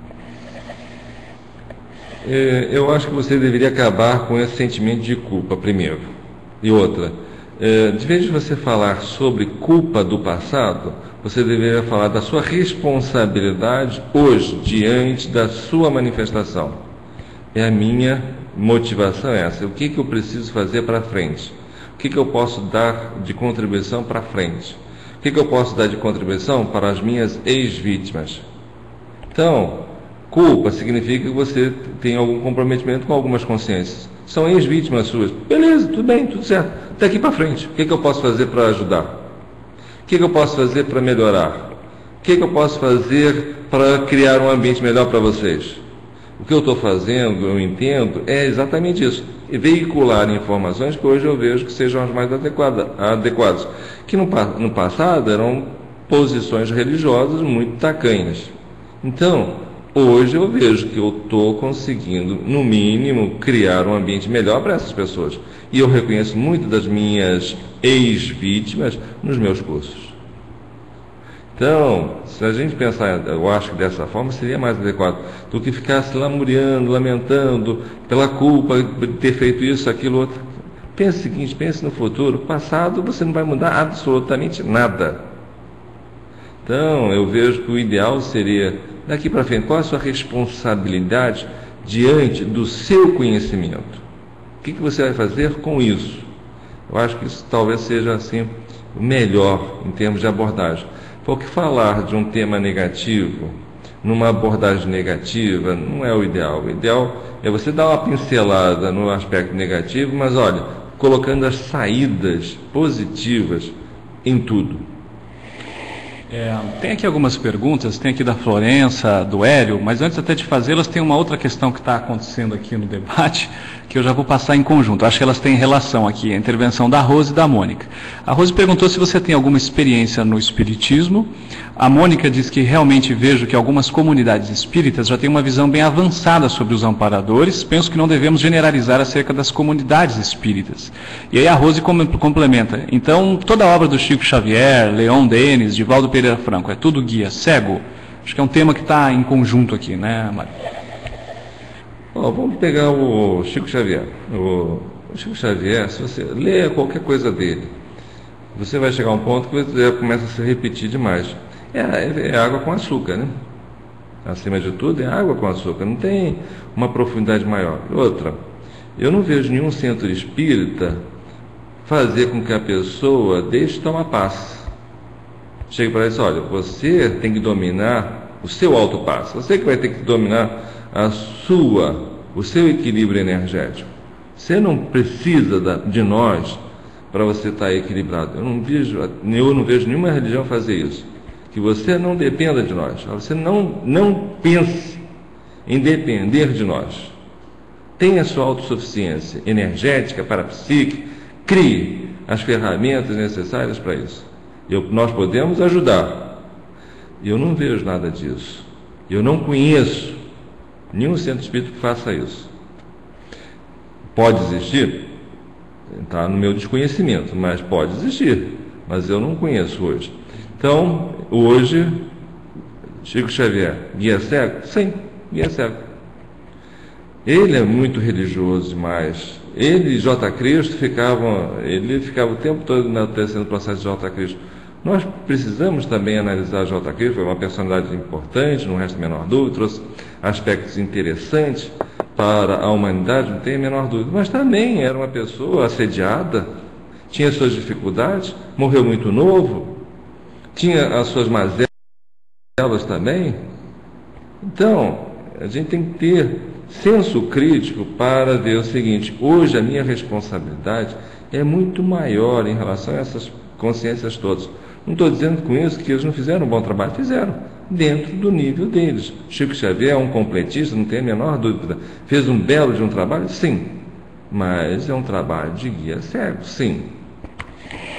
[SPEAKER 2] É, eu acho que você deveria acabar com esse sentimento de culpa, primeiro. E outra, é, de vez de você falar sobre culpa do passado, você deveria falar da sua responsabilidade hoje, diante da sua manifestação. É a minha motivação essa. O que, que eu preciso fazer para frente? O que, que eu posso dar de contribuição para frente? O que, que eu posso dar de contribuição para as minhas ex-vítimas? Então, culpa significa que você tem algum comprometimento com algumas consciências. São ex-vítimas suas. Beleza, tudo bem, tudo certo. Daqui para frente, o que, que eu posso fazer para ajudar? O que, que eu posso fazer para melhorar? O que, que eu posso fazer para criar um ambiente melhor para vocês? O que eu estou fazendo, eu entendo, é exatamente isso. Veicular informações que hoje eu vejo que sejam as mais adequadas, adequadas. Que no, no passado eram posições religiosas muito tacanhas. Então, hoje eu vejo que eu estou conseguindo, no mínimo, criar um ambiente melhor para essas pessoas. E eu reconheço muito das minhas ex-vítimas nos meus cursos. Então, se a gente pensar, eu acho que dessa forma seria mais adequado do que ficar se lamuriando, lamentando pela culpa de ter feito isso, aquilo, outro. Pense o seguinte, pense no futuro. Passado você não vai mudar absolutamente nada. Então, eu vejo que o ideal seria, daqui para frente, qual a sua responsabilidade diante do seu conhecimento? O que, que você vai fazer com isso? Eu acho que isso talvez seja assim o melhor em termos de abordagem. Porque falar de um tema negativo, numa abordagem negativa, não é o ideal. O ideal é você dar uma pincelada no aspecto negativo, mas olha, colocando as saídas positivas em tudo.
[SPEAKER 1] É, tem aqui algumas perguntas, tem aqui da Florença, do Hélio, mas antes até de fazê-las, tem uma outra questão que está acontecendo aqui no debate, que eu já vou passar em conjunto. Acho que elas têm relação aqui, a intervenção da Rose e da Mônica. A Rose perguntou se você tem alguma experiência no espiritismo. A Mônica diz que realmente vejo que algumas comunidades espíritas já têm uma visão bem avançada sobre os amparadores. Penso que não devemos generalizar acerca das comunidades espíritas. E aí a Rose complementa. Então, toda a obra do Chico Xavier, Leon Denis, Divaldo Pereira Franco, é tudo guia cego? Acho que é um tema que está em conjunto aqui, né, Mário?
[SPEAKER 2] Oh, vamos pegar o Chico Xavier. O Chico Xavier, se você lê qualquer coisa dele, você vai chegar a um ponto que você começa a se repetir demais. É, é água com açúcar, né? Acima de tudo, é água com açúcar. Não tem uma profundidade maior. Outra, eu não vejo nenhum centro espírita fazer com que a pessoa deixe de tomar paz. Chega para isso, olha, você tem que dominar o seu autopasse. Você que vai ter que dominar a sua, o seu equilíbrio energético. Você não precisa da, de nós para você estar equilibrado. Eu não vejo, eu não vejo nenhuma religião fazer isso. Que você não dependa de nós. Você não, não pense em depender de nós. Tenha sua autossuficiência energética, parapsíquica, crie as ferramentas necessárias para isso. Eu, nós podemos ajudar. Eu não vejo nada disso. Eu não conheço nenhum centro espírita que faça isso. Pode existir? Está no meu desconhecimento, mas pode existir. Mas eu não conheço hoje. Então, hoje, Chico Xavier, guia cego? Sim, guia cego. Ele é muito religioso demais. Ele e J. Cristo ficavam, ele ficava o tempo todo enaltecendo o processo de J. Cristo. Nós precisamos também analisar J. Cristo, foi uma personalidade importante, não resta a menor dúvida, trouxe aspectos interessantes para a humanidade, não tem a menor dúvida, mas também era uma pessoa assediada, tinha suas dificuldades, morreu muito novo, tinha as suas mazelas também. Então, a gente tem que ter senso crítico para ver o seguinte: hoje a minha responsabilidade é muito maior em relação a essas consciências todas. Não estou dizendo com isso que eles não fizeram um bom trabalho, fizeram, dentro do nível deles. Chico Xavier é um completista, não tem a menor dúvida. Fez um belo de um trabalho? Sim. Mas é um trabalho de guia cego? Sim.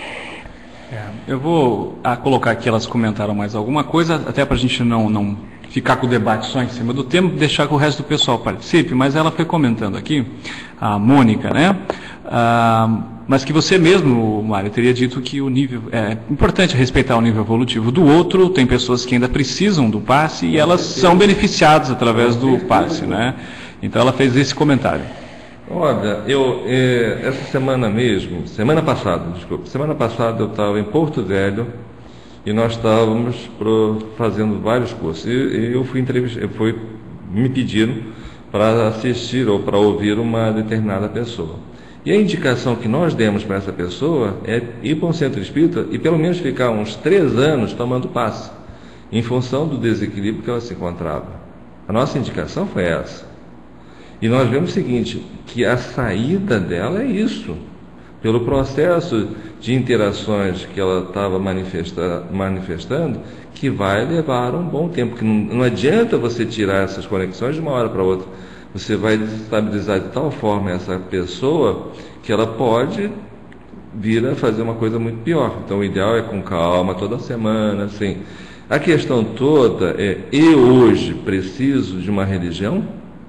[SPEAKER 1] É, eu vou a, colocar aqui, elas comentaram mais alguma coisa, até para a gente não, não ficar com o debate só em cima do tema, deixar que o resto do pessoal participe, mas ela foi comentando aqui, a Mônica, né? Ah, mas que você mesmo, Mário, teria dito que o nível, é importante respeitar o nível evolutivo do outro, tem pessoas que ainda precisam do passe e elas são beneficiadas através do passe, né? Então ela fez esse comentário.
[SPEAKER 2] Olha, eu, eh, essa semana mesmo, semana passada, desculpa, semana passada eu estava em Porto Velho e nós estávamos pro, fazendo vários cursos. E, e eu fui entrevistar, eu fui, me pediram para assistir ou para ouvir uma determinada pessoa. E a indicação que nós demos para essa pessoa é ir para um centro espírita e pelo menos ficar uns três anos tomando passe, em função do desequilíbrio que ela se encontrava. A nossa indicação foi essa. E nós vemos o seguinte, que a saída dela é isso, pelo processo de interações que ela estava manifesta, manifestando, que vai levar um bom tempo, que não, não adianta você tirar essas conexões de uma hora para outra, você vai desestabilizar de tal forma essa pessoa, que ela pode vir a fazer uma coisa muito pior. Então o ideal é com calma, toda semana, assim. A questão toda é, eu hoje preciso de uma religião?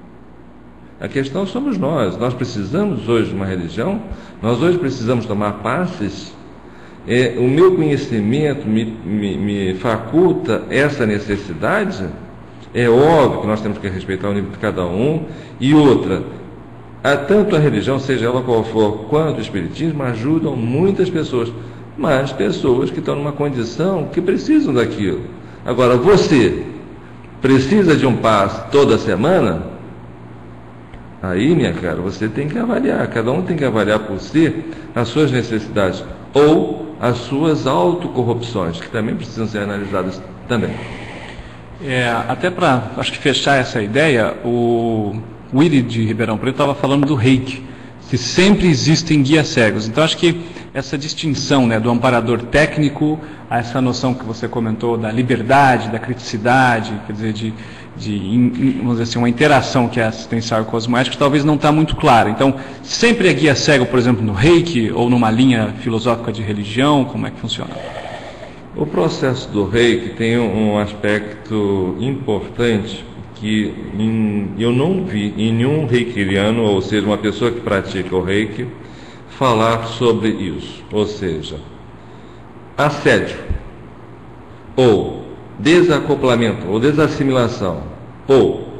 [SPEAKER 2] A questão somos nós. Nós precisamos hoje de uma religião? Nós hoje precisamos tomar passes? É, o meu conhecimento me, me, me faculta essa necessidade? É óbvio que nós temos que respeitar o nível de cada um. E outra, a, tanto a religião, seja ela qual for, quanto o espiritismo, ajudam muitas pessoas. Mas pessoas que estão numa condição que precisam daquilo. Agora, você precisa de um passe toda semana? Aí, minha cara, você tem que avaliar, cada um tem que avaliar por si as suas necessidades ou as suas autocorrupções, que também precisam ser analisadas também.
[SPEAKER 1] É, até para, acho que fechar essa ideia, o Willy de Ribeirão Preto estava falando do reiki, que sempre existem guias cegos. Então, acho que essa distinção, né, do amparador técnico, a essa noção que você comentou da liberdade, da criticidade, quer dizer, de, de vamos dizer assim, uma interação que é assistencial e cosmoética, talvez não está muito clara. Então, sempre é guia cego, por exemplo, no reiki ou numa linha filosófica de religião, como é que funciona?
[SPEAKER 2] O processo do reiki tem um aspecto importante que em, eu não vi em nenhum reikiriano, ou seja, uma pessoa que pratica o reiki, falar sobre isso. Ou seja, assédio, ou desacoplamento, ou desassimilação, ou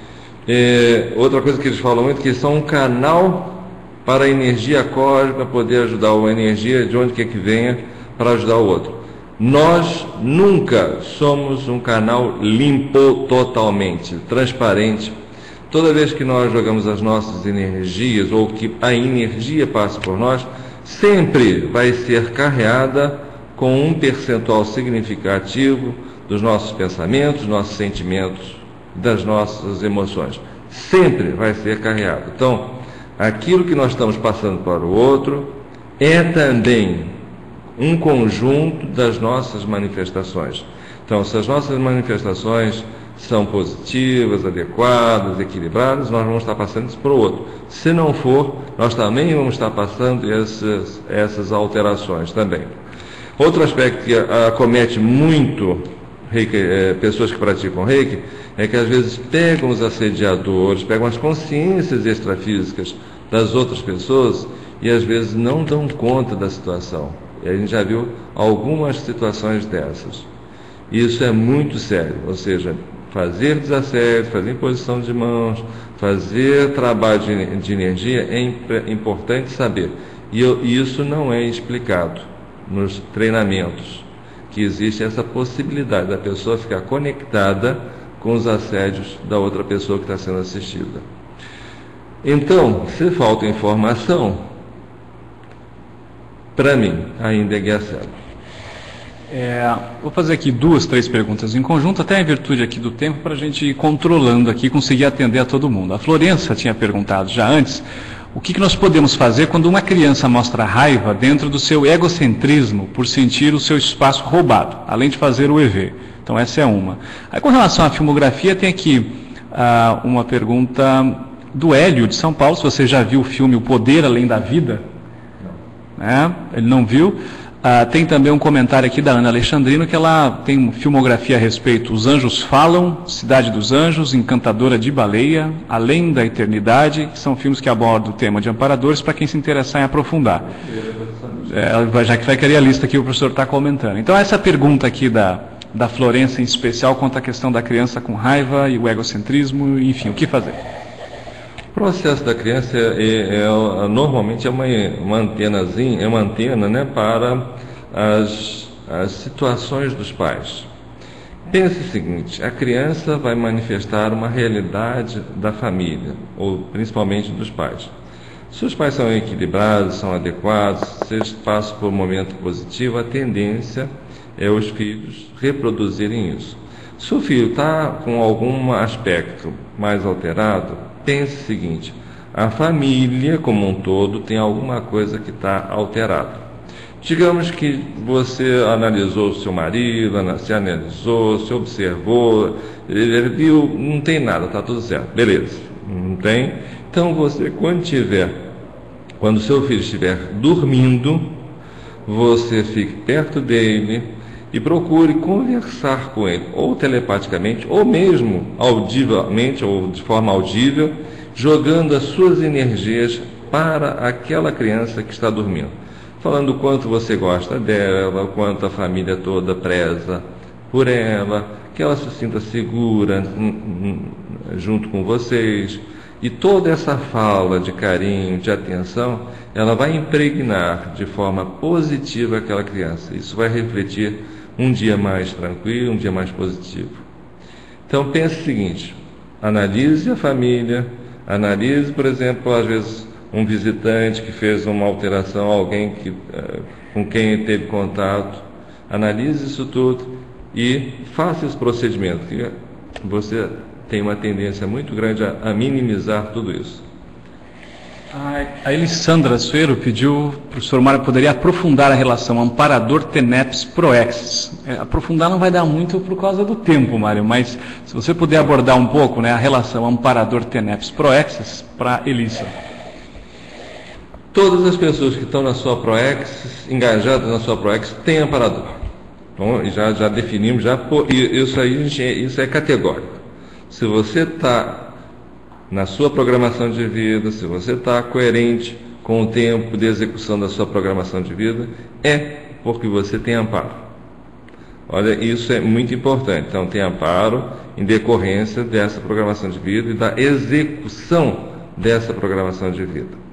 [SPEAKER 2] é, outra coisa que eles falam muito, que são um canal para a energia cósmica poder ajudar, ou a energia de onde quer que venha, para ajudar o outro. Nós nunca somos um canal limpo totalmente, transparente. Toda vez que nós jogamos as nossas energias, ou que a energia passa por nós, sempre vai ser carreada com um percentual significativo dos nossos pensamentos, nossos sentimentos, das nossas emoções. Sempre vai ser carreado. Então, aquilo que nós estamos passando para o outro é também um conjunto das nossas manifestações. Então, se as nossas manifestações são positivas, adequadas, equilibradas, nós vamos estar passando isso para o outro. Se não for, nós também vamos estar passando essas, essas alterações também. Outro aspecto que acomete muito reiki, é, pessoas que praticam reiki, é que às vezes pegam os assediadores, pegam as consciências extrafísicas das outras pessoas e às vezes não dão conta da situação. E a gente já viu algumas situações dessas. Isso é muito sério, ou seja, fazer desassédio, fazer imposição de mãos, fazer trabalho de, de energia é imp, importante saber. E eu, isso não é explicado nos treinamentos, que existe essa possibilidade da pessoa ficar conectada com os assédios da outra pessoa que está sendo assistida. Então, se falta informação, para mim, ainda é guia cego.
[SPEAKER 1] É, vou fazer aqui duas, três perguntas em conjunto, até em virtude aqui do tempo, para a gente ir controlando aqui e conseguir atender a todo mundo. A Florença tinha perguntado já antes, o que, que nós podemos fazer quando uma criança mostra raiva dentro do seu egocentrismo por sentir o seu espaço roubado, além de fazer o E V. Então essa é uma. Aí com relação à filmografia, tem aqui ah, uma pergunta do Hélio de São Paulo, se você já viu o filme O Poder Além da Vida. Né? Ele não viu. Ah, tem também um comentário aqui da Ana Alexandrino, que ela tem uma filmografia a respeito. Os Anjos Falam, Cidade dos Anjos, Encantadora de Baleia, Além da Eternidade, que são filmes que abordam o tema de amparadores, para quem se interessar em aprofundar. É, já que vai querer a lista que o professor está comentando. Então, essa pergunta aqui da, da Florença, em especial, quanto à questão da criança com raiva e o egocentrismo, enfim, o que fazer?
[SPEAKER 2] O processo da criança é, é, é, normalmente é uma, uma antenazinha, é uma antena, né, para as, as situações dos pais. Pense o seguinte: a criança vai manifestar uma realidade da família, ou principalmente dos pais. Se os pais são equilibrados, são adequados, se eles passam por um momento positivo, a tendência é os filhos reproduzirem isso. Se o filho está com algum aspecto mais alterado, pense o seguinte: a família como um todo tem alguma coisa que está alterada. Digamos que você analisou o seu marido, se analisou, se observou, ele viu, não tem nada, está tudo certo, beleza, não tem? Então você, quando tiver, quando seu filho estiver dormindo, você fique perto dele e procure conversar com ele, ou telepaticamente, ou mesmo audivelmente, ou de forma audível, jogando as suas energias para aquela criança que está dormindo, falando o quanto você gosta dela, o quanto a família toda preza por ela, que ela se sinta segura junto com vocês. E toda essa fala de carinho, de atenção, ela vai impregnar de forma positiva aquela criança. Isso vai refletir um dia mais tranquilo, um dia mais positivo. Então pense o seguinte: analise a família, analise, por exemplo, às vezes um visitante que fez uma alteração, alguém que, com quem teve contato, analise isso tudo e faça esse procedimento, que você tem uma tendência muito grande a, a minimizar tudo isso.
[SPEAKER 1] A Elisandra Suero pediu para o senhor Mário poderia aprofundar a relação amparador teneps proexis. É, aprofundar não vai dar muito por causa do tempo, Mário, mas se você puder abordar um pouco, né, a relação amparador teneps proexis para Elissa.
[SPEAKER 2] Todas as pessoas que estão na sua proexis, engajadas na sua proexis, têm amparador. Então, já, já definimos, já, isso aí isso é categórico. Se você está na sua programação de vida, se você está coerente com o tempo de execução da sua programação de vida, é porque você tem amparo. Olha, isso é muito importante. Então, tem amparo em decorrência dessa programação de vida e da execução dessa programação de vida.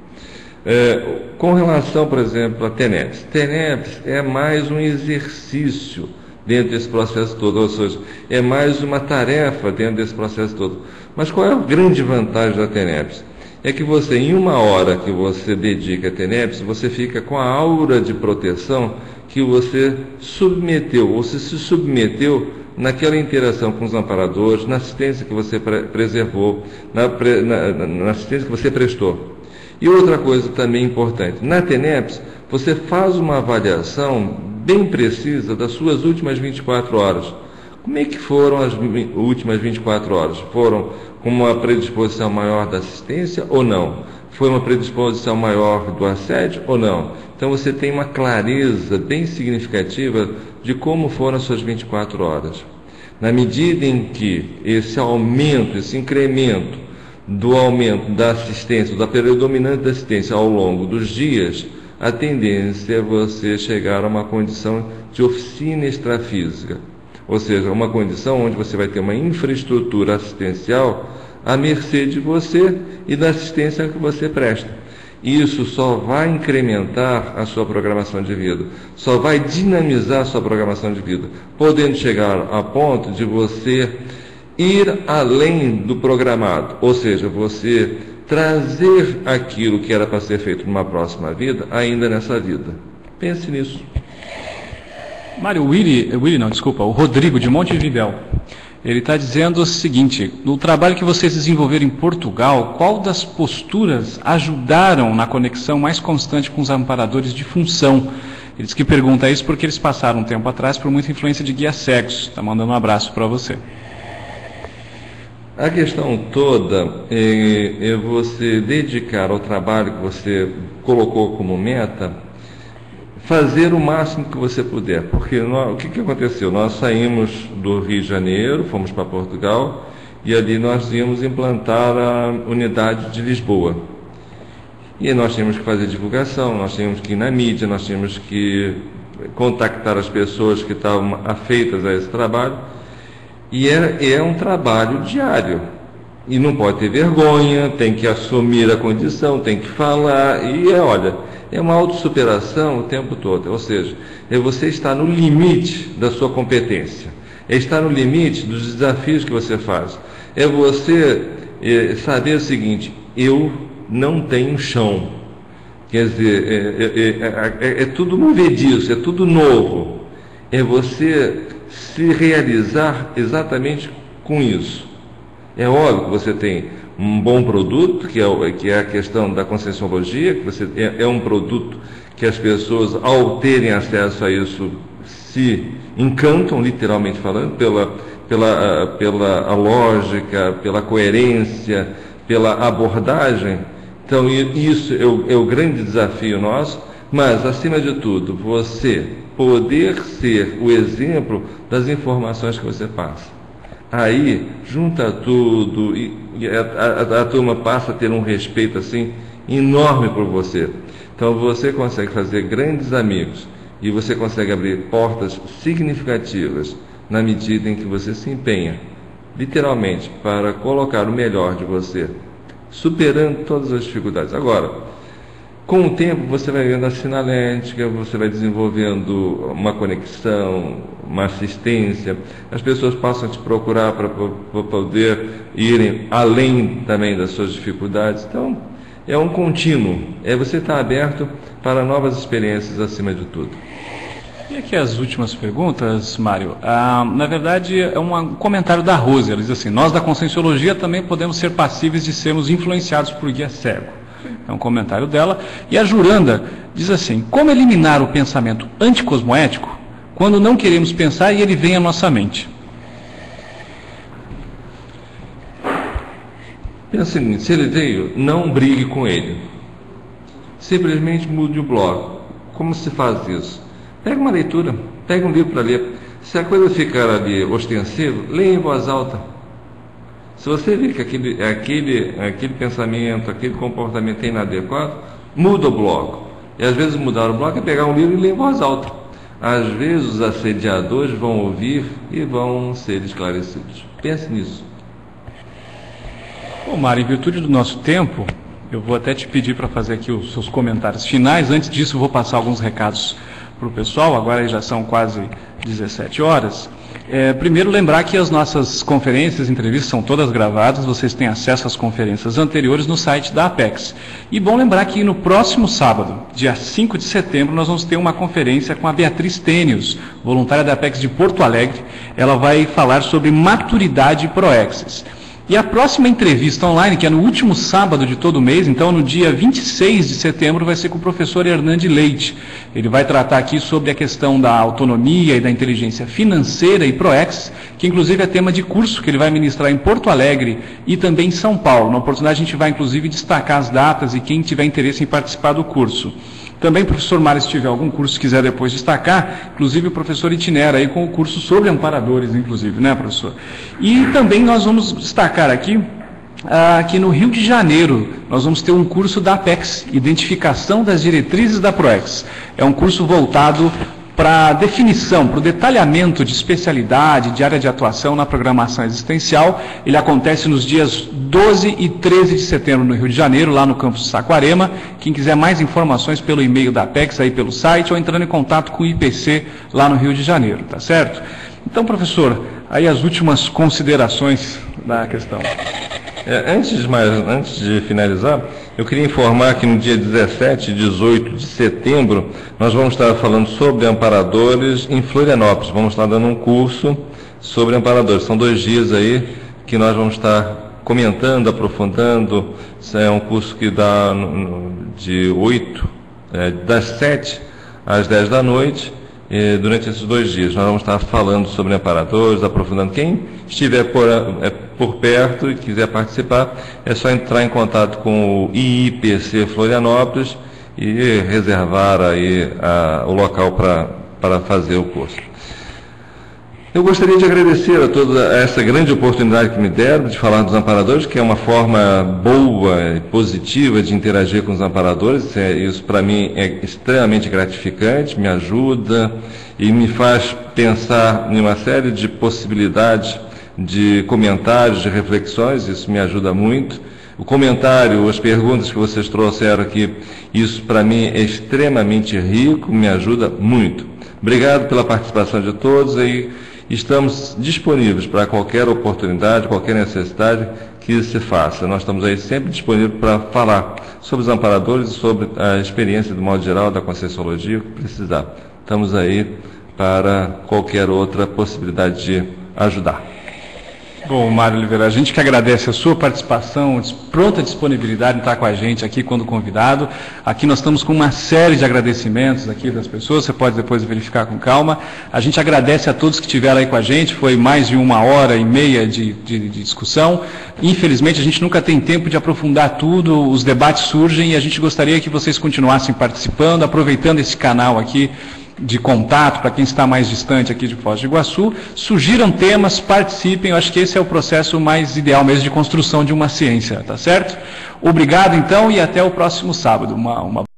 [SPEAKER 2] É, com relação, por exemplo, a TENEPS. TENEPS é mais um exercício dentro desse processo todo, ou seja, é mais uma tarefa dentro desse processo todo. Mas qual é a grande vantagem da TENEPS? É que você, em uma hora que você dedica a TENEPS, você fica com a aura de proteção que você submeteu, ou se se submeteu naquela interação com os amparadores, na assistência que você pre preservou, na, pre na, na assistência que você prestou. E outra coisa também importante, na TENEPS, você faz uma avaliação bem precisa das suas últimas vinte e quatro horas. Como é que foram as últimas vinte e quatro horas? Foram com uma predisposição maior da assistência ou não? Foi uma predisposição maior do assédio ou não? Então você tem uma clareza bem significativa de como foram as suas vinte e quatro horas. Na medida em que esse aumento, esse incremento do aumento da assistência, da predominante da assistência ao longo dos dias, a tendência é você chegar a uma condição de oficina extrafísica, ou seja, uma condição onde você vai ter uma infraestrutura assistencial à mercê de você e da assistência que você presta. Isso só vai incrementar a sua programação de vida, só vai dinamizar a sua programação de vida, podendo chegar a ponto de você ir além do programado, ou seja, você trazer aquilo que era para ser feito numa próxima vida, ainda nessa vida. Pense nisso.
[SPEAKER 1] Mário, o Willy, Willy não, desculpa, o Rodrigo de Montevidéu, ele está dizendo o seguinte: no trabalho que vocês desenvolveram em Portugal, qual das posturas ajudaram na conexão mais constante com os amparadores de função? Ele diz que pergunta isso porque eles passaram um tempo atrás por muita influência de guias cegos. Está mandando um abraço para você.
[SPEAKER 2] A questão toda é, é você dedicar ao trabalho que você colocou como meta, fazer o máximo que você puder, porque nós, o que, que aconteceu? Nós saímos do Rio de Janeiro, fomos para Portugal, e ali nós íamos implantar a unidade de Lisboa. E nós tínhamos que fazer divulgação, nós tínhamos que ir na mídia, nós tínhamos que contactar as pessoas que estavam afeitas a esse trabalho, e é, é um trabalho diário. E não pode ter vergonha, tem que assumir a condição, tem que falar, e é, olha, é uma autossuperação o tempo todo. Ou seja, é você estar no limite da sua competência, é estar no limite dos desafios que você faz. É você é, saber o seguinte: eu não tenho chão. Quer dizer, é, é, é, é tudo movediço, é tudo novo. É você se realizar exatamente com isso. É óbvio que você tem um bom produto, que é, que é a questão da conscienciologia, que você, é, é um produto que as pessoas, ao terem acesso a isso, se encantam, literalmente falando, pela, pela, pela a lógica, pela coerência, pela abordagem. Então, isso é o, é o grande desafio nosso, mas, acima de tudo, você poder ser o exemplo das informações que você passa. Aí, junta tudo e, e a, a, a turma passa a ter um respeito assim enorme por você. Então, você consegue fazer grandes amigos e você consegue abrir portas significativas na medida em que você se empenha, literalmente, para colocar o melhor de você, superando todas as dificuldades. Agora, com o tempo você vai vendo a sinalética, você vai desenvolvendo uma conexão, uma assistência, as pessoas passam a te procurar para poder irem além também das suas dificuldades. Então, é um contínuo, é você estar aberto para novas experiências acima de tudo.
[SPEAKER 1] E aqui as últimas perguntas, Mário. Ah, na verdade, é um comentário da Rose. Ela diz assim: nós da Conscienciologia também podemos ser passíveis de sermos influenciados por guia cego. É um comentário dela. E a Juranda diz assim: como eliminar o pensamento anticosmoético quando não queremos pensar e ele vem à nossa mente?
[SPEAKER 2] Pensa o seguinte: se ele veio, não brigue com ele. Simplesmente mude o bloco. Como se faz isso? Pega uma leitura, pega um livro para ler. Se a coisa ficar ali ostensiva, leia em voz alta. Se você vê que aquele, aquele, aquele pensamento, aquele comportamento é inadequado, muda o bloco. E às vezes mudar o bloco é pegar um livro e ler em voz alta. Às vezes os assediadores vão ouvir e vão ser esclarecidos. Pense nisso.
[SPEAKER 1] Bom, Mário, em virtude do nosso tempo, eu vou até te pedir para fazer aqui os seus comentários finais. Antes disso, eu vou passar alguns recados para o pessoal. Agora já são quase dezessete horas. É, primeiro, lembrar que as nossas conferências, entrevistas são todas gravadas, vocês têm acesso às conferências anteriores no site da Apex. E bom lembrar que no próximo sábado, dia cinco de setembro, nós vamos ter uma conferência com a Beatriz Tênios, voluntária da Apex de Porto Alegre. Ela vai falar sobre maturidade Proexis. E a próxima entrevista online, que é no último sábado de todo mês, então no dia vinte e seis de setembro, vai ser com o professor Hernande Leite. Ele vai tratar aqui sobre a questão da autonomia e da inteligência financeira e Proex, que inclusive é tema de curso que ele vai ministrar em Porto Alegre e também em São Paulo. Na oportunidade a gente vai inclusive destacar as datas e quem tiver interesse em participar do curso. Também, professor Mário, se tiver algum curso que quiser depois destacar, inclusive o professor itinera aí com o curso sobre amparadores, inclusive, né, professor? E também nós vamos destacar aqui, aqui no Rio de Janeiro, nós vamos ter um curso da Apex, Identificação das Diretrizes da Proex. É um curso voltado para definição, para o detalhamento de especialidade, de área de atuação na programação existencial. Ele acontece nos dias doze e treze de setembro no Rio de Janeiro, lá no campus Saquarema. Quem quiser mais informações pelo e-mail da Apex, aí pelo site, ou entrando em contato com o I P C lá no Rio de Janeiro, tá certo? Então, professor, aí as últimas considerações da questão.
[SPEAKER 2] É, antes, de mais, antes de finalizar, eu queria informar que no dia dezessete e dezoito de setembro nós vamos estar falando sobre amparadores em Florianópolis. Vamos estar dando um curso sobre amparadores. São dois dias aí que nós vamos estar comentando, aprofundando. É um curso que dá de oito, é, das sete às dez da noite. E durante esses dois dias nós vamos estar falando sobre amparadores, aprofundando. Quem estiver por, é, por perto e quiser participar, é só entrar em contato com o I I P C Florianópolis e reservar aí a, o local para para fazer o curso. Eu gostaria de agradecer a toda essa grande oportunidade que me deram de falar dos amparadores, que é uma forma boa e positiva de interagir com os amparadores. É, isso para mim é extremamente gratificante, me ajuda e me faz pensar em uma série de possibilidades de comentários, de reflexões. Isso me ajuda muito. O comentário, as perguntas que vocês trouxeram aqui, isso para mim é extremamente rico, me ajuda muito. Obrigado pela participação de todos e estamos disponíveis para qualquer oportunidade, qualquer necessidade que se faça. Nós estamos aí sempre disponíveis para falar sobre os amparadores e sobre a experiência do modo geral da Conscienciologia, que precisar. Estamos aí para qualquer outra possibilidade de ajudar.
[SPEAKER 1] Bom, Mário Oliveira, a gente que agradece a sua participação, pronta disponibilidade em estar com a gente aqui quando convidado. Aqui nós estamos com uma série de agradecimentos aqui das pessoas, você pode depois verificar com calma. A gente agradece a todos que estiveram aí com a gente, foi mais de uma hora e meia de, de, de discussão. Infelizmente a gente nunca tem tempo de aprofundar tudo, os debates surgem e a gente gostaria que vocês continuassem participando, aproveitando esse canal aqui de contato, para quem está mais distante aqui de Foz do Iguaçu, sugiram temas, participem, eu acho que esse é o processo mais ideal mesmo de construção de uma ciência, tá certo? Obrigado então e até o próximo sábado. Uma, uma...